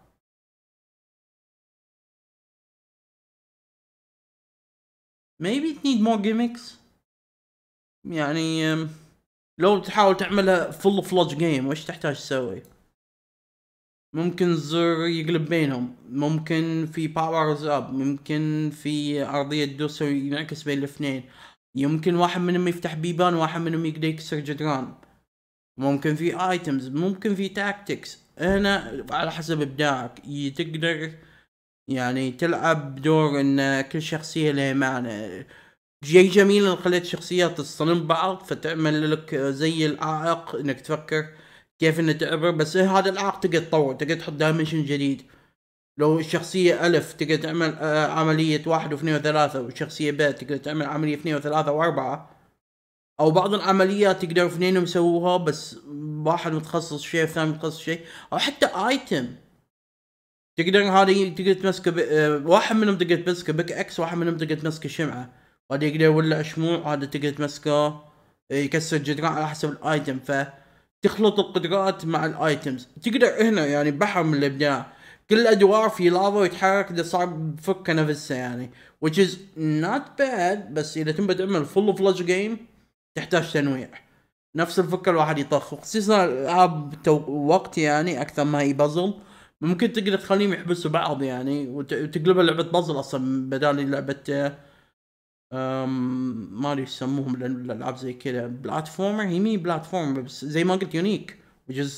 maybe it need more gimmicks. يعني لو تحاول تعملها full fledged game وش تحتاج تسوي؟ ممكن زر يقلب بينهم، ممكن في باورز اب، ممكن في ارضية دوس ينعكس بين الاثنين، يمكن واحد منهم يفتح بيبان وواحد منهم يقدر يكسر جدران، ممكن في ايتمز، ممكن في تاكتكس. هنا على حسب ابداعك تقدر يعني تلعب دور ان كل شخصية لها معنى. شيء جميل ان خليت شخصيات تصطدم بعض فتعمل لك زي العائق انك تفكر كيف انه تعبر. بس هذا العائق تقدر تطور، تقدر تحط دايمنشن جديد. لو الشخصية ألف تقدر تعمل عملية 1 و2 و3، والشخصية ب تقدر تعمل عملية 2 و3 و4. أو بعض العمليات تقدر اثنينهم يسووها بس واحد متخصص شيء والثاني متخصص شيء. أو حتى ايتم تقدر هذا تقدر تمسكه واحد منهم تقدر تمسكه بيك اكس، واحد منهم تقدر تمسكه شمعة، وهذا يقدر يولع شموع، هذا تقدر تمسكه يكسر جدران على حسب الايتم. فتخلط القدرات مع الايتمز. تقدر هنا يعني بحر من الابداع. كل الادوار في لافا ويتحرك اذا صار بفك نفسه يعني which is not bad. بس اذا تبى تعمل full fledged game تحتاج تنويع. نفس الفكرة الواحد يطخ، وخصوصا العاب وقت يعني اكثر ما هي بازل، ممكن تقدر تخليهم يحبسوا بعض يعني وتقلبها لعبة بازل اصلا بدال لعبة ما ادري يسموهم الالعاب زي كذا بلاتفورمر. هي مي بلاتفورمر بس زي ما قلت يونيك which is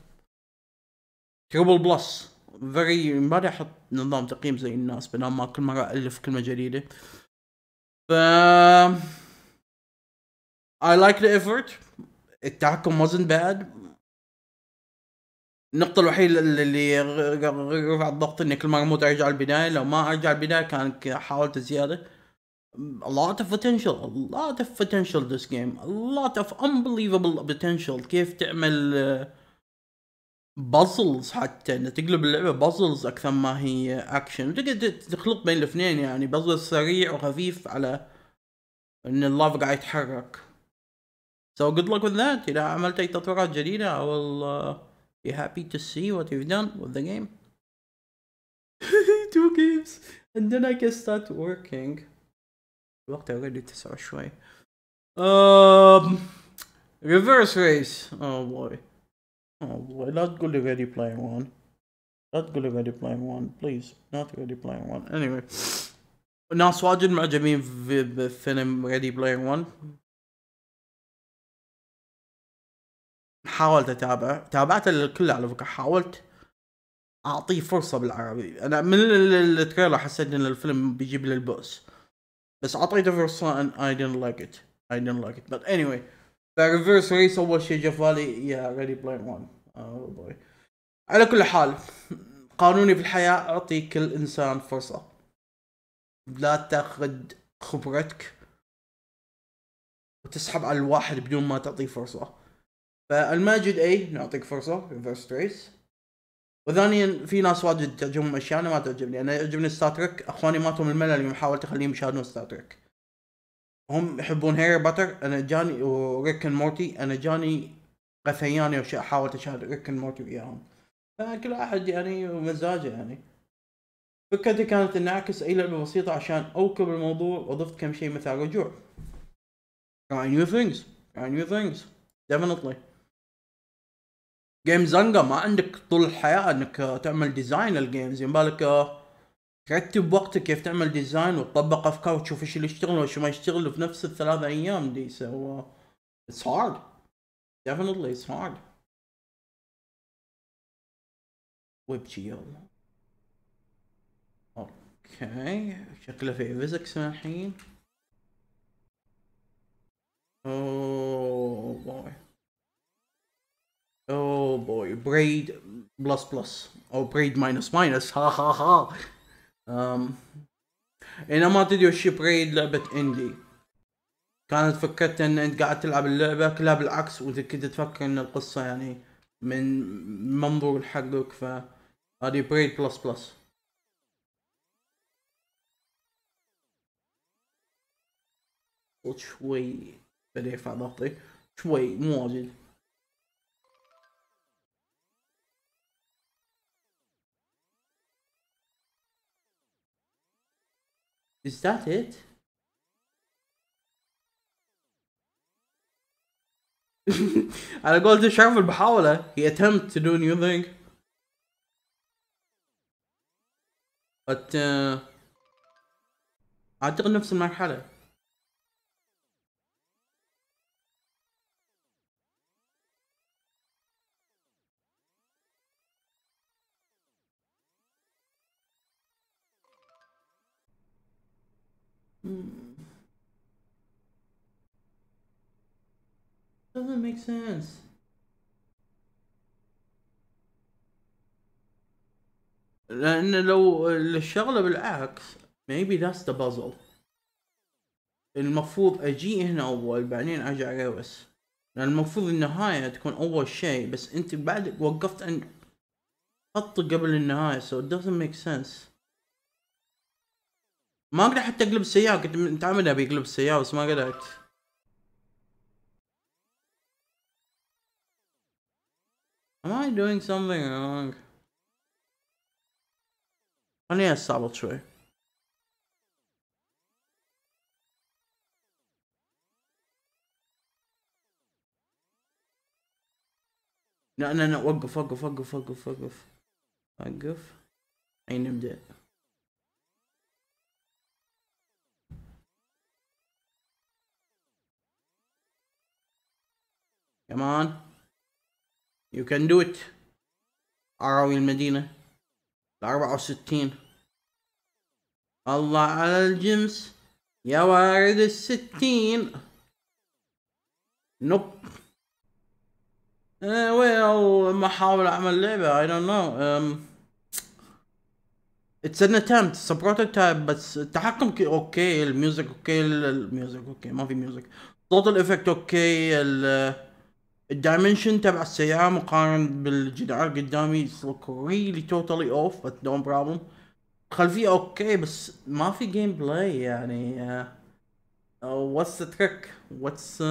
تربل بلس فيري. ما راح احط نظام تقييم زي الناس بدل ما كل مرة الف كلمة جديدة. ف I like the effort. التحكم wasn't bad. النقطة الوحيدة اللي رفع الضغط اني كل ما اموت ارجع البداية، لو ما ارجع البداية كان حاولت زيادة. A lot of potential, a lot of potential this game, a lot of unbelievable potential. كيف تعمل بازلز، حتى ان تقلب اللعبة بازلز اكثر ما هي اكشن، تقدر تخلط بين الاثنين يعني بازل سريع وخفيف على ان اللافا قاعد يتحرك. So good luck with that. اذا عملت اي تطويرات جديدة I will be happy to see what you've done with the game. 2 games and then I can start working. الوقت already 9 شوي. Reverse race. Oh boy. Oh boy. لا تقول لي Ready Player One. لا تقول لي Ready Player One. Please. Not Ready Player One. Anyway. ناس واجد معجبين بفيلم Ready Player One. حاولت اتابع، تابعت الكل على فكرة. حاولت اعطيه فرصة بالعربي. انا من التريلر حسيت ان الفيلم بيجيب لي البؤس، بس اعطيته فرصة and I didn't like it. I didn't like it. But anyway. فريفرس ريس اول شيء جا في بالي يا ريدي بلاير 1. اوه بوي. على كل حال قانوني في الحياة اعطي كل انسان فرصة، لا تاخذ خبرتك وتسحب على الواحد بدون ما تعطيه فرصة. فالماجد اي نعطيك فرصة ريفرس ريس. وثانيا في ناس واجد تعجبهم اشياء انا ما تعجبني. انا يعجبني ستار تريك، اخواني ماتوا من الملل يوم حاولت اخليهم يشاهدون ستار تريك. هم يحبون هير باتر، انا جاني وريك اند مورتي، انا جاني غثياني واشياء حاولت اشاهد ريك اند مورتي وياهم. فكل واحد يعني ومزاجه يعني. فكرتي كانت ان اعكس اي لعبة بسيطة عشان اوكب الموضوع، وضفت كم شيء مثل رجوع. try new things. try new things. definitely. جيم زنقة ما عندك طول الحياة انك تعمل ديزاين للجيمز، يبالك ترتب وقتك كيف تعمل ديزاين وتطبق افكار وتشوف ايش اللي يشتغل وايش ما يشتغل في نفس ال3 ايام دي. so it's hard. definitely it's hard. ويب جي ال. اوكي شكله في فيزكس الحين. اوه بوي. اوه بوي. بريد بلس بلس او بريد ماينس ماينس. ها ها ها. اذا ما تدري وش بريد، لعبة اندي كانت فكرتها ان انت قاعد تلعب اللعبة كلها بالعكس، واذا كنت تفكر ان القصة يعني من منظور الحقك، فهذه بريد بلس بلس. شوي بدي ارفع ضغطي شوي مو واجد. Is that it? على قولة الشعب المحاولة he attempt to do new thing but اعتقد نفس المرحلة. doesn't make sense. لان لو الشغلة بالعكس maybe that's the puzzle. المفروض اجي هنا اول بعدين ارجع ريوس، لان المفروض النهاية تكون اول شيء، بس انت بعد وقفت عند خط قبل النهاية so it doesn't make sense. ما اقدر حتى اقلب السيارة، كنت متعمد ابي اقلب السيارة بس ما قدرت. am I doing something wrong؟ خليني استعبط شوي. لا وقف وقف وقف وقف وقف وقف. اي نبدأ. كمان you can do it. أراوي المدينة 64. الله على الجنس يا وارد 60. نوب. well ما احاول اعمل لعبة I don't know. it's an attempt, it's a prototype. بس التحكم اوكي، الميوزك اوكي، الميوزك اوكي، ما في ميوزك، صوت الافكت اوكي، الدايمنشن تبع السيارة مقارن بالجدار قدامي look really totally off but no problem. خلفية اوكي بس ما في جيم بلاي يعني. what's the trick? what's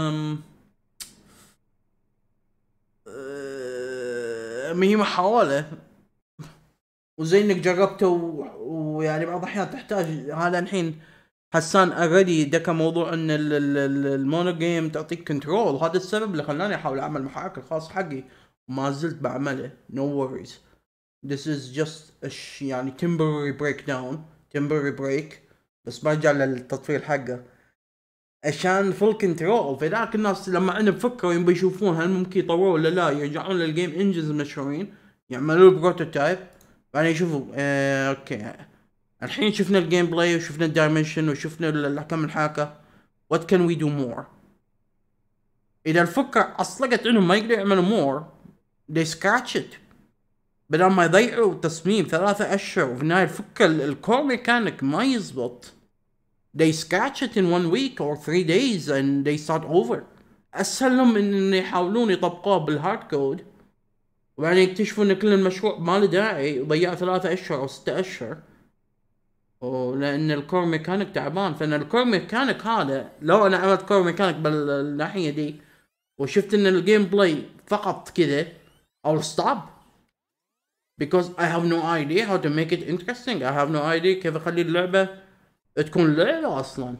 هي محاولة، وزي انك جربته ويعني بعض الاحيان تحتاج هذا. الحين حسان اوريدي دكا موضوع ان المونو جيم تعطيك كنترول، هذا السبب اللي خلاني احاول اعمل محاك الخاص حقي وما زلت بعمله. no worries. this is just يعني temporary breakdown، temporary break، بس برجع للتطوير حقه عشان فول كنترول. فذاك الناس لما عندهم فكرة يبي يشوفون هل ممكن يطوروا ولا لا، يرجعون للجيم انجنز المشهورين يعملوا بروتوتايب بعدين يشوفوا. اوكي الحين شفنا الجيم بلاي وشفنا الدايمنشن وشفنا الاحكام الحاكة. what can we do more؟ اذا الفكرة اصلقت انهم ما يقدروا يعملوا more they scratch it، بدل ما يضيعوا تصميم 3 اشهر وفي النهاية الفكرة الكور ميكانيك ما يزبط they scratch it in 1 week or 3 days and they start over. اسهل لهم ان يحاولون يطبقوه بالهارد كود وبعدين يكتشفوا ان كل المشروع ما له داعي وضيعوا 3 اشهر او 6 اشهر لان الكور ميكانيك تعبان. فان الكور ميكانيك هذا لو انا عملت كور ميكانيك بالناحية دي وشفت ان الجيم بلاي فقط كذا I'll stop because I have no idea how to make it interesting. I have no idea كيف اخلي اللعبة تكون لعبة اصلا.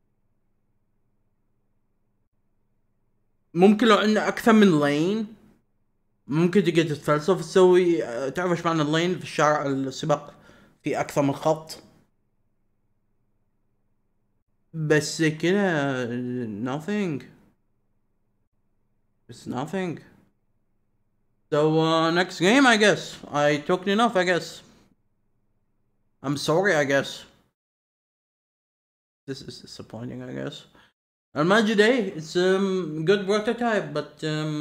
ممكن لو عندنا اكثر من لين ممكن تقدر تتفلسف تسوي. تعرف ايش معنى اللين في الشارع السباق في اكثر من خط، بس كده nothing. it's nothing. so next game I guess I talked enough I guess. I'm sorry I guess. this is disappointing I guess. الماجد it's good prototype but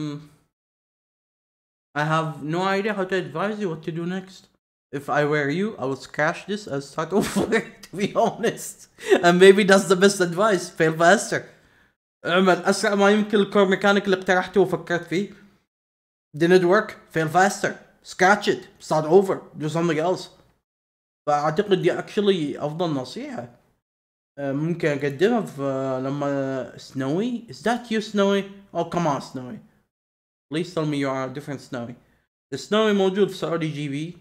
I have no idea how to advise you what to do next. If I were you, I would crash this and start over, to be honest. And maybe that's the best advice. Fail faster. اعمل أسرع ما يمكن الكور ميكانيك اللي اقترحته وفكرت فيه. Didn't work. Fail faster. Scratch it. Start over. Do something else. فأعتقد دي actually أفضل نصيحة ممكن أقدمها في لما سنوي. Is that you Snowy? Oh come on Snowy. Please tell me you are a different Snowy. السنوي موجود في سعودي جي بي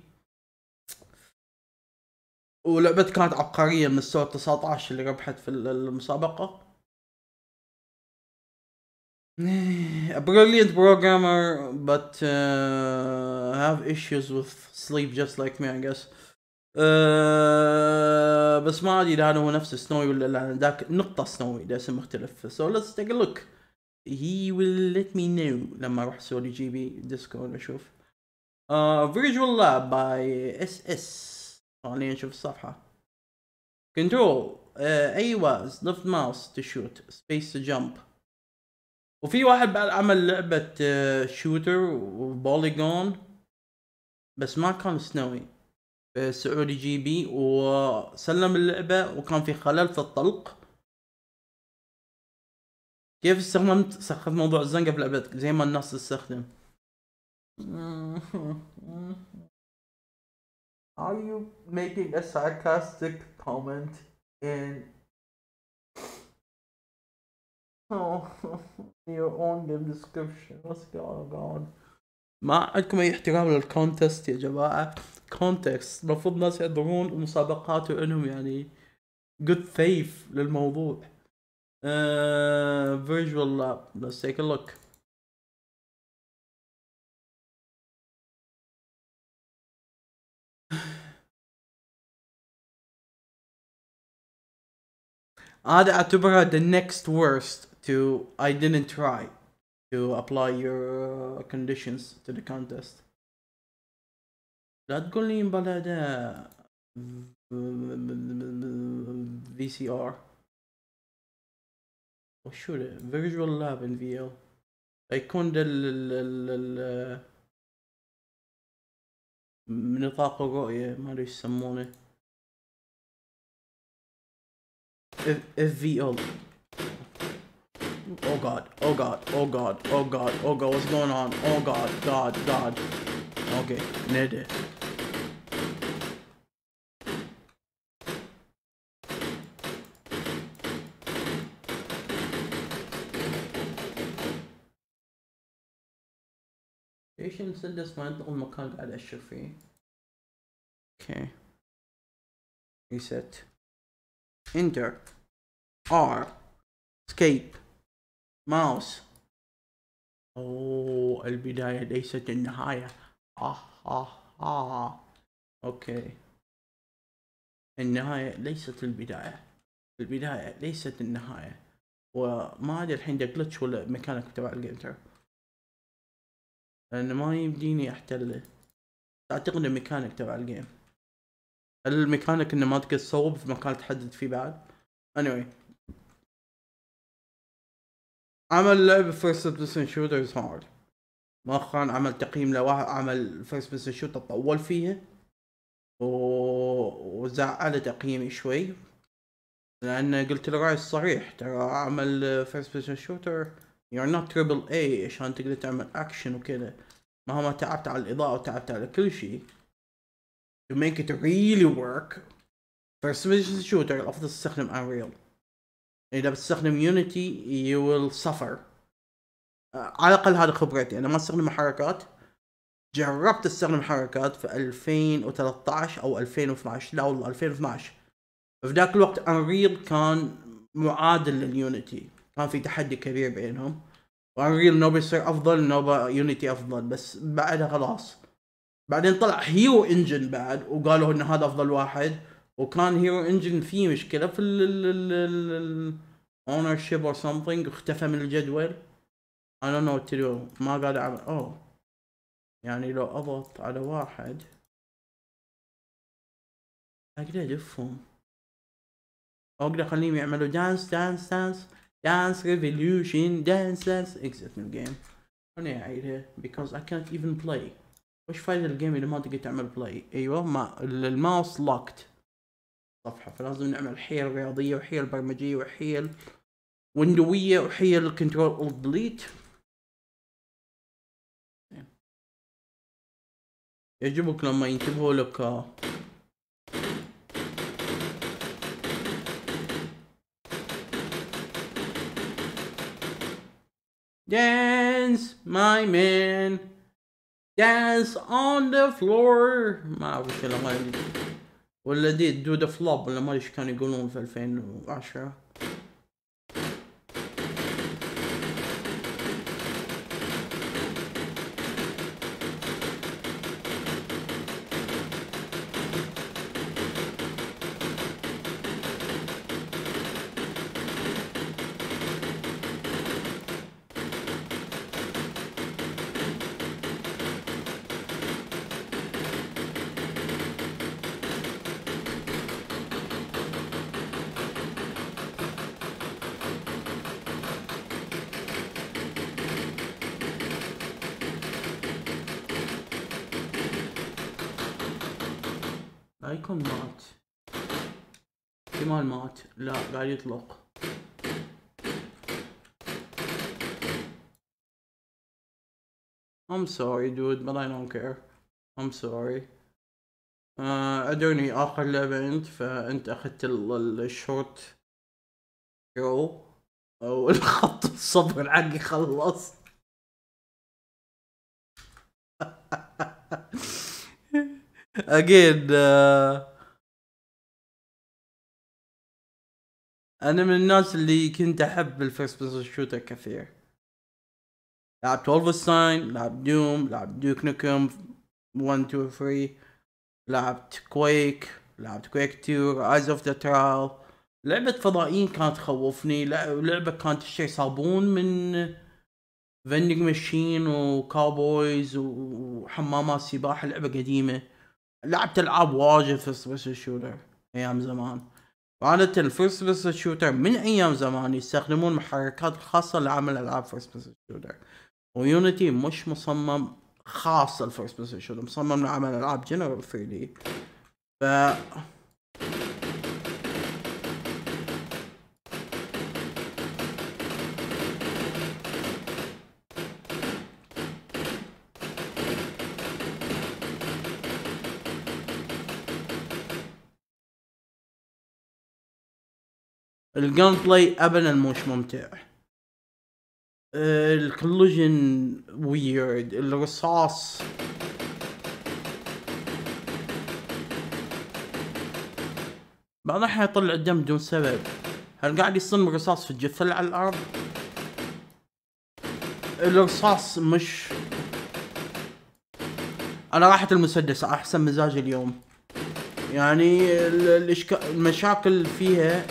ولعبته كانت عبقرية من مستوى 19 اللي ربحت في المسابقة. a brilliant programmer but have issues with sleep just like me I guess. بس ما ادري اذا هذا هو نفس سنوي ولا لا، ذاك نقطة سنوي ده اسم مختلف. so let's take a look. he will let me know لما اروح سعودي جي بي ديسكورد اشوف. Visual Lab by SS. خلينا نشوف الصفحة. Control أيوة left mouse to shoot space to jump. وفي واحد بعد عمل لعبة شوتر وبوليجون بس ما كان سنوي سعودي جي بي وسلم اللعبة وكان في خلل في الطلق. كيف استخدمت موضوع الزنقة في لعبتك زي ما الناس تستخدم؟ Are you making a sarcastic comment in your own game description? What's going on? ما عندكم اي احترام للكونتست يا جماعة. كونتكست المفروض ناس يحضرون المسابقات وانهم يعني good faith للموضوع. Visual Lab. Let's take a look. هذا اعتبرها the next worst to I didn't try to apply your conditions to the contest. لا تقول لي بلد VCR وشو ده Visual Lab in VL يكون ده نطاق الرؤية ما ادري ايش يسمونه FVL. Oh god, oh god, oh god, oh god, oh god, what's going on? Oh god, god. Okay, nede. ليش المسدس ما ينطق المكان اللي قاعد اشوف فيه؟ Okay. Reset. Enter. R. Escape. Mouse. اوه البداية ليست النهاية. اوكي. النهاية ليست البداية. البداية ليست النهاية. وما ادري الحين ده جلتش ولا ميكانيك تبع الجيمتر. لان ما يمديني احتله. اعتقد الميكانيك تبع الجيم. هل الميكانيك انه ما تقدر تصوب في مكان تحدد فيه بعد؟ anyway. عمل لعبة first person shooters hard. مؤخرا عمل تقييم لواحد عمل first person shooter طول فيها وزعل تقييمي شوي لان قلت له رأيي الصريح ترى عمل first person shooter you're not triple A عشان تقدر تعمل اكشن وكذا مهما تعبت على الاضاءة وتعبت على كل شيء to make it really work first person shooter الافضل تستخدم Unreal. اذا بتستخدم يونيتي you will suffer. على الاقل هذا خبرتي انا ما استخدم محركات. جربت استخدم محركات في 2013 او 2012 لا والله 2012 في ذاك الوقت انريل كان معادل لليونيتي كان في تحدي كبير بينهم وانريل نوبا يصير افضل نوبا يونيتي افضل بس بعدها خلاص بعدين طلع هيرو انجن بعد وقالوا ان هذا افضل واحد وكان هيرو انجن فيه مشكلة في ال ownership or something اختفى من الجدول. I don't know what to do. ما قاعد اعمل يعني لو اضغط على واحد اقدر ادفهم اقدر اخليهم يعملوا دانس ريفوليوشن دانس اكزت من الجيم. انا اعيدها because I can't even play. وش فايدة الجيم اذا ما تقدر تعمل بلاي؟ ايوه ما الماوس لوكت صفحة فلازم نعمل حيل رياضية وحيل برمجية وحيل ويندوية وحيل كنترول الت ديليت. يعجبك لما ينتبهوا لك dance my man dance on the floor ما اعرف ايش الاغاني ولا دي دو ذا فلوب ولا ما ادري ايش كانوا يقولون في 2010. لا يكون مات احتمال مات لا قاعد يطلق. I'm sorry dude but I don't care. I'm sorry. ادرني اخر لعبة انت فانت اخذت الشورت جو او الخط الصبر حقي خلص. again انا من الناس اللي كنت احب الفيرست بيرسون شوتر كثير. لعبت وولفنستاين لعبت دوم لعبت دوك نوكم 1 2 3 لعبت كويك لعبت كويك 2 رايز اوف ذا ترايل لعبة فضائيين كانت تخوفني، لعبة كانت تشتري صابون من فندق ماشين وكاوبويز وحمامات سباحة. لعبة قديمة. لعبت العاب واجد فيرست بيرسون شوتر ايام زمان. عادة الفيرست بيرسون شوتر من ايام زمان يستخدمون محركات خاصة لعمل العاب فيرست بيرسون شوتر، ويونيتي مش مصمم خاص الفيرست بيرسون شوتر، مصمم لعمل العاب جنرال 3 دي. ف الجيم بلاي ابدا مش ممتع. الكولوجن ويرد، الرصاص بعض الأحيان يطلع الدم بدون سبب. هل قاعد يصم رصاص في الجثة على الأرض؟ الرصاص مش... أنا راحت المسدس أحسن مزاج اليوم. يعني المشاكل فيها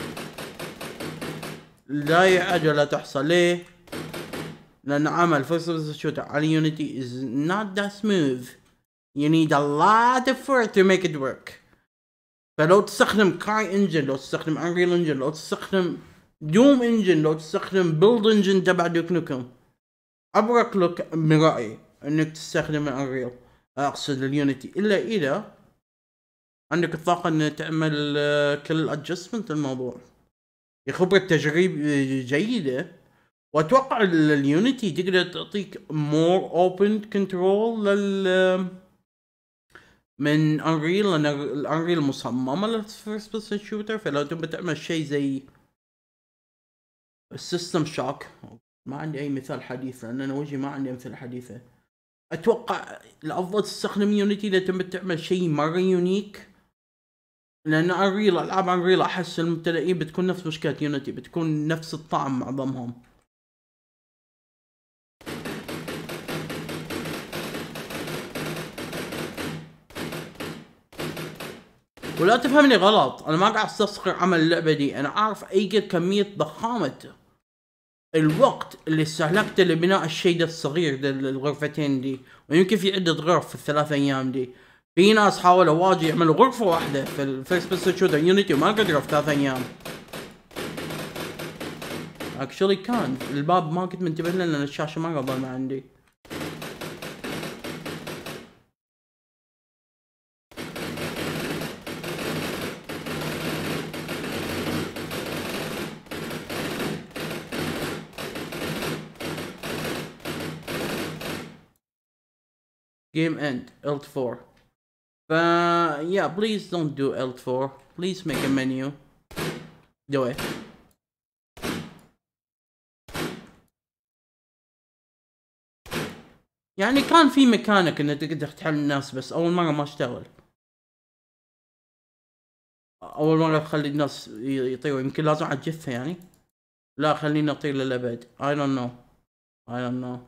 لا يعد ولا تحصى. ليه؟ لأن عمل فيرست بيرسون شوتر على يونيتي is not that smooth. You need a lot of effort to make it work. فلو تستخدم كاي انجن، لو تستخدم انريل انجن، لو تستخدم دوم انجن، لو تستخدم بيلد انجن تبع دوك نوكم، ابرك لك من رأيي انك تستخدم الانريل، اقصد اليونيتي، الا اذا عندك الطاقة ان تعمل كل الادجستمنت الموضوع. خبرة تجريب جيدة، واتوقع اليونيتي تقدر تعطيك more open control من انريل، لان الانريل مصممة للفيرست بيرسون شوتر. فلو تبي تعمل شيء زي السيستم شوك، ما عندي اي مثال حديث لان انا وجهي ما عندي امثله حديثه. اتوقع الافضل تستخدم يونيتي اذا تبي تعمل شيء مره يونيك، لان انريل، العاب انريل احس المبتدئين بتكون نفس مشكله يونيتي، بتكون نفس الطعم معظمهم. ولا تفهمني غلط، انا ما قاعد استصغر عمل اللعبه دي، انا اعرف اي كميه ضخامه الوقت اللي استهلكته لبناء الشيء ده الصغير ده، الغرفتين دي، ويمكن في عدة غرف في ال3 ايام دي. في ناس حاولوا واجد يعملوا غرفة واحدة في الفيرست بيرسون شوتر يونيتي وما قدروا في 3 ايام. اكشولي كان الباب ما كنت منتبه له لان الشاشة ما قبل ما عندي. Game end Alt 4. Yeah, please don't do Alt 4. Please make a menu. Do it. يعني كان في مكانك انك تقدر تحل الناس، بس اول مرة ما اشتغل. اول مرة تخلي الناس يطيروا، يمكن لازم على الجثة يعني. لا خليني اطير للابد. I don't know. I don't know.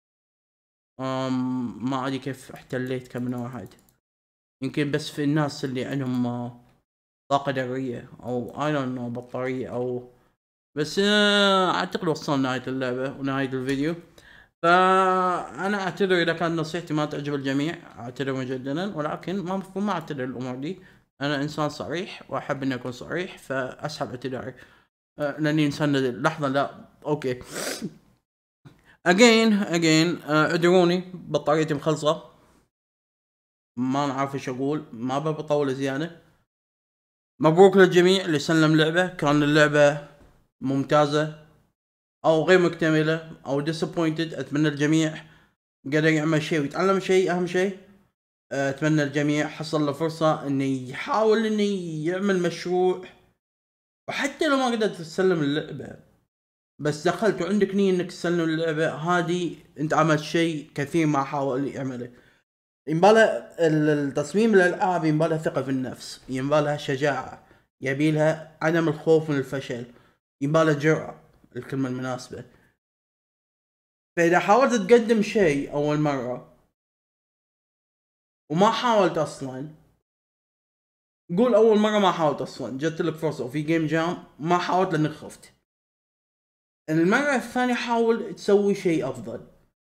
ما ادري كيف احتليت كم من واحد. يمكن بس في الناس اللي عندهم طاقة ذرية او I don't know بطارية او بس. اعتقد وصلنا نهاية اللعبة ونهاية الفيديو. فانا اعتذر اذا كانت نصيحتي ما تعجب الجميع، اعتذر مجددا، ولكن ما مفهوم ما اعتذر الامور دي. انا انسان صريح واحب اني اكون صريح، فاسحب اعتذاري لاني انسان لحظة. لا اوكي. اجين ادروني بطاريتي مخلصة، ما نعرف ايش اقول، ما بطول زيادة. مبروك للجميع اللي سلم لعبة، كان اللعبة ممتازة او غير مكتملة او disappointed. اتمنى الجميع قدر يعمل شيء ويتعلم شيء، اهم شيء. اتمنى الجميع حصل له فرصة انه يحاول انه يعمل مشروع، وحتى لو ما قدرت تسلم اللعبة بس دخلت وعندك نية انك تسلم اللعبة هذه، انت عملت شيء كثير ما حاول يعمله. ينباله التصميم الالعاب، ينباله ثقة في النفس، ينبالها شجاعة، يبيلها عدم الخوف من الفشل، ينباله جرأة، الكلمة المناسبة. فاذا حاولت تقدم شيء اول مرة وما حاولت اصلا، قول اول مرة ما حاولت اصلا، جت لك فرصة وفي جيم جام ما حاولت لانك خفت. المرة الثانية حاول تسوي شيء افضل،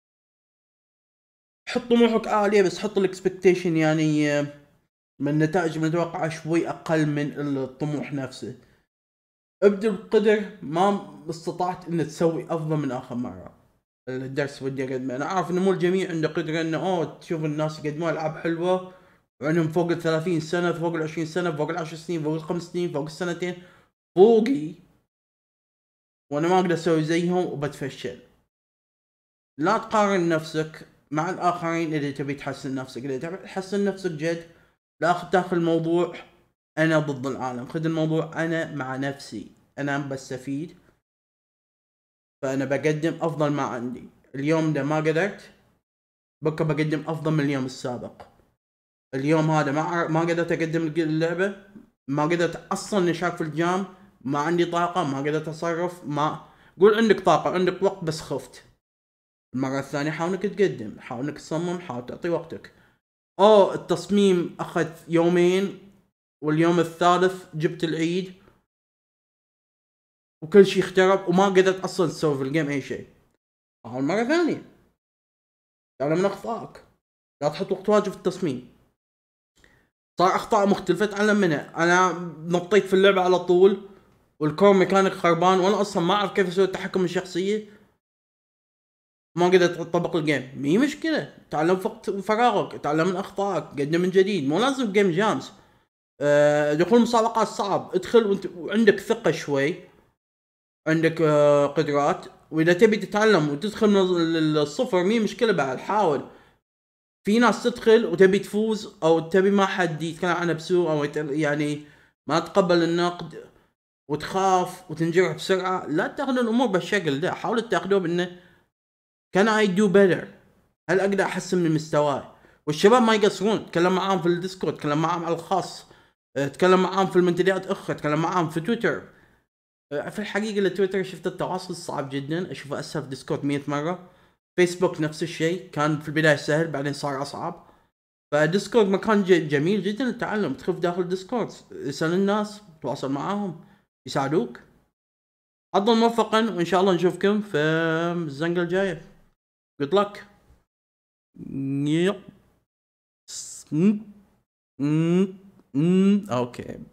حط طموحك عالية بس حط الاكسبكتيشن يعني من النتائج المتوقعة شوي اقل من الطموح نفسه. ابذل بقدر ما استطعت ان تسوي افضل من اخر مرة. الدرس ودي اقدمه، انا عارف انه مو الجميع عنده قدرة انه تشوف الناس يقدمون العاب حلوة وعندهم فوق 30 سنة، فوق 20 سنة، فوق 10 سنين، فوق 5 سنين، فوق السنتين، فوقي، وانا ما اقدر اسوي زيهم وبتفشل. لا تقارن نفسك مع الاخرين اذا تبي تحسن نفسك. اذا تبي تحسن نفسك جد لا تاخذ الموضوع انا ضد العالم، خذ الموضوع انا مع نفسي، انا بستفيد، فانا بقدم افضل ما عندي. اليوم ده ما قدرت، بكره بقدم افضل من اليوم السابق. اليوم هذا ما قدرت اقدم اللعبة، ما قدرت اصلا نشارك في الجام، ما عندي طاقة، ما قدرت اتصرف، ما قول عندك طاقة عندك وقت بس خفت. المرة الثانية حاول انك تقدم، حاول انك تصمم، حاول تعطي وقتك. التصميم اخذ يومين واليوم الثالث جبت العيد وكل شيء اخترب وما قدرت اصلا تسوي في الجيم اي شيء. حاول مرة ثانية، تعلم من اخطائك، لا تحط وقت واجب في التصميم. صار اخطاء مختلفة اتعلم منها. انا نطيت في اللعبة على طول والكور ميكانيك خربان وانا اصلا ما اعرف كيف اسوي التحكم الشخصية، ما قدرت اطبق الجيم. مي مشكلة، تعلم وقت فراغك، تعلم من اخطائك، قدم من جديد. مو لازم جيم جامز. دخول مسابقات صعب، ادخل وانت وعندك ثقة شوي، عندك قدرات، واذا تبي تتعلم وتدخل من الصفر مي مشكلة بعد حاول. في ناس تدخل وتبي تفوز او تبي ما حد يتكلم عنها بسوء او يعني ما تقبل النقد وتخاف وتنجرح بسرعة. لا تاخذوا الامور بالشكل ده، حاولوا تاخذوه بانه كان اي دو better، هل اقدر احسن من مستواي. والشباب ما يقصرون، تكلم معاهم في الديسكورد، تكلم معاهم على الخاص، تكلم معاهم في المنتديات اخرى، تكلم معاهم في تويتر. في الحقيقة التويتر شفت التواصل صعب جدا، اشوفه اسهل في ديسكورد 100 مرة. فيسبوك نفس الشيء، كان في البداية سهل بعدين صار اصعب. فديسكورد مكان جميل جدا للتعلم، تدخل داخل ديسكورد اسأل الناس، تواصل معاهم يساعدوك. حظا موفقا وان شاء الله نشوفكم في الزنقة الجاية. good luck. Yep. Okay.